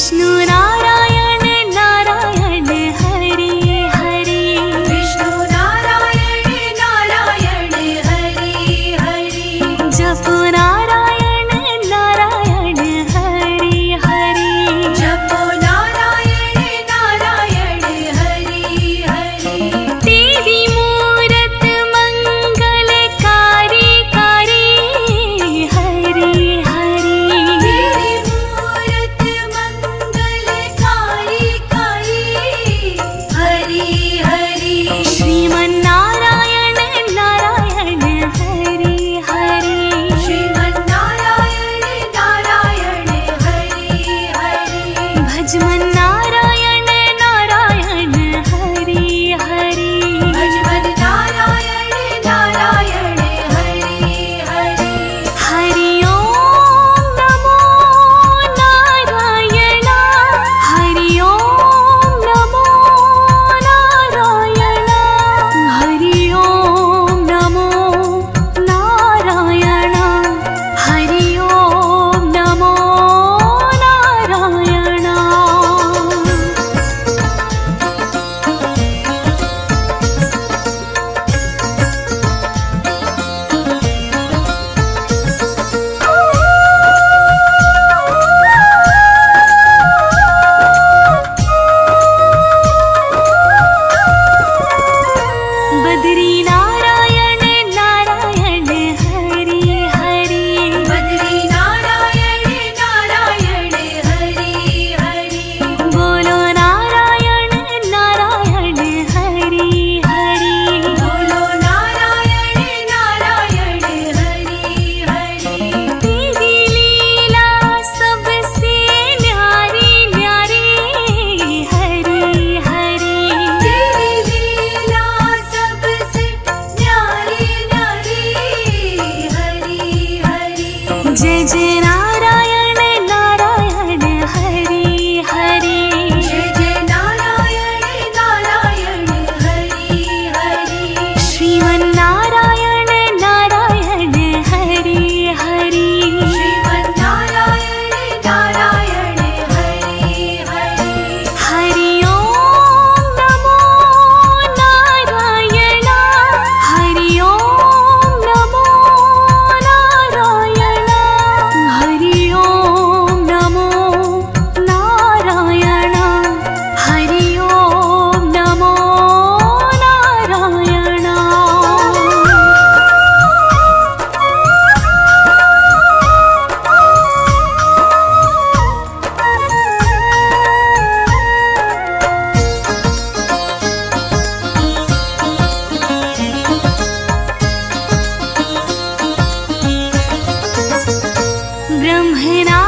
विष्णु नारायण नारायण हरि हरि विष्णु नारायण नारायण हरि हरि जप नारायण नारायण हरि हरि जपो नारायण नारायण हरि हरि तेरी मूरत मंगलकारी कारी हरि हरि तेरी मूरत मंगलकारी कारी हरि हरि श्रीमन्नारायण नारायण हरि हरि श्रीमन्नारायण नारायण हरि हरि भजमन नारायण नारायण हरि हरि भजमन नारायण नारायण हरि हरि हरि ओम नमो नारायण हरि ओम नमो नारायण हरि ओम नमो नारायण हरि ओम नमो नारायण बद्री नारायण नारायण हरि हरि बद्री नारायण नारायण हरि हरि बोलो नारायण नारायण हरि हरि बोलो नारायण नारायण हरि हरि तेरी लीला सबसे न्यारी न्यारी हरि हरि तेरी लीला सबसे न्यारी न्यारी हरि हरि जय जय नारायण नारायण हरि हरि जय जय नारायण नारायण हरि हरि श्रीमन्नारायण नारायण हरि हरि श्रीमन्नारायण नारायण हरि हरि हरि ओम नमो नारायण हरि ओम नमो नारायण हरि ओम नमो नारायण हरि ओम नमो नारायण ब्रह्मणा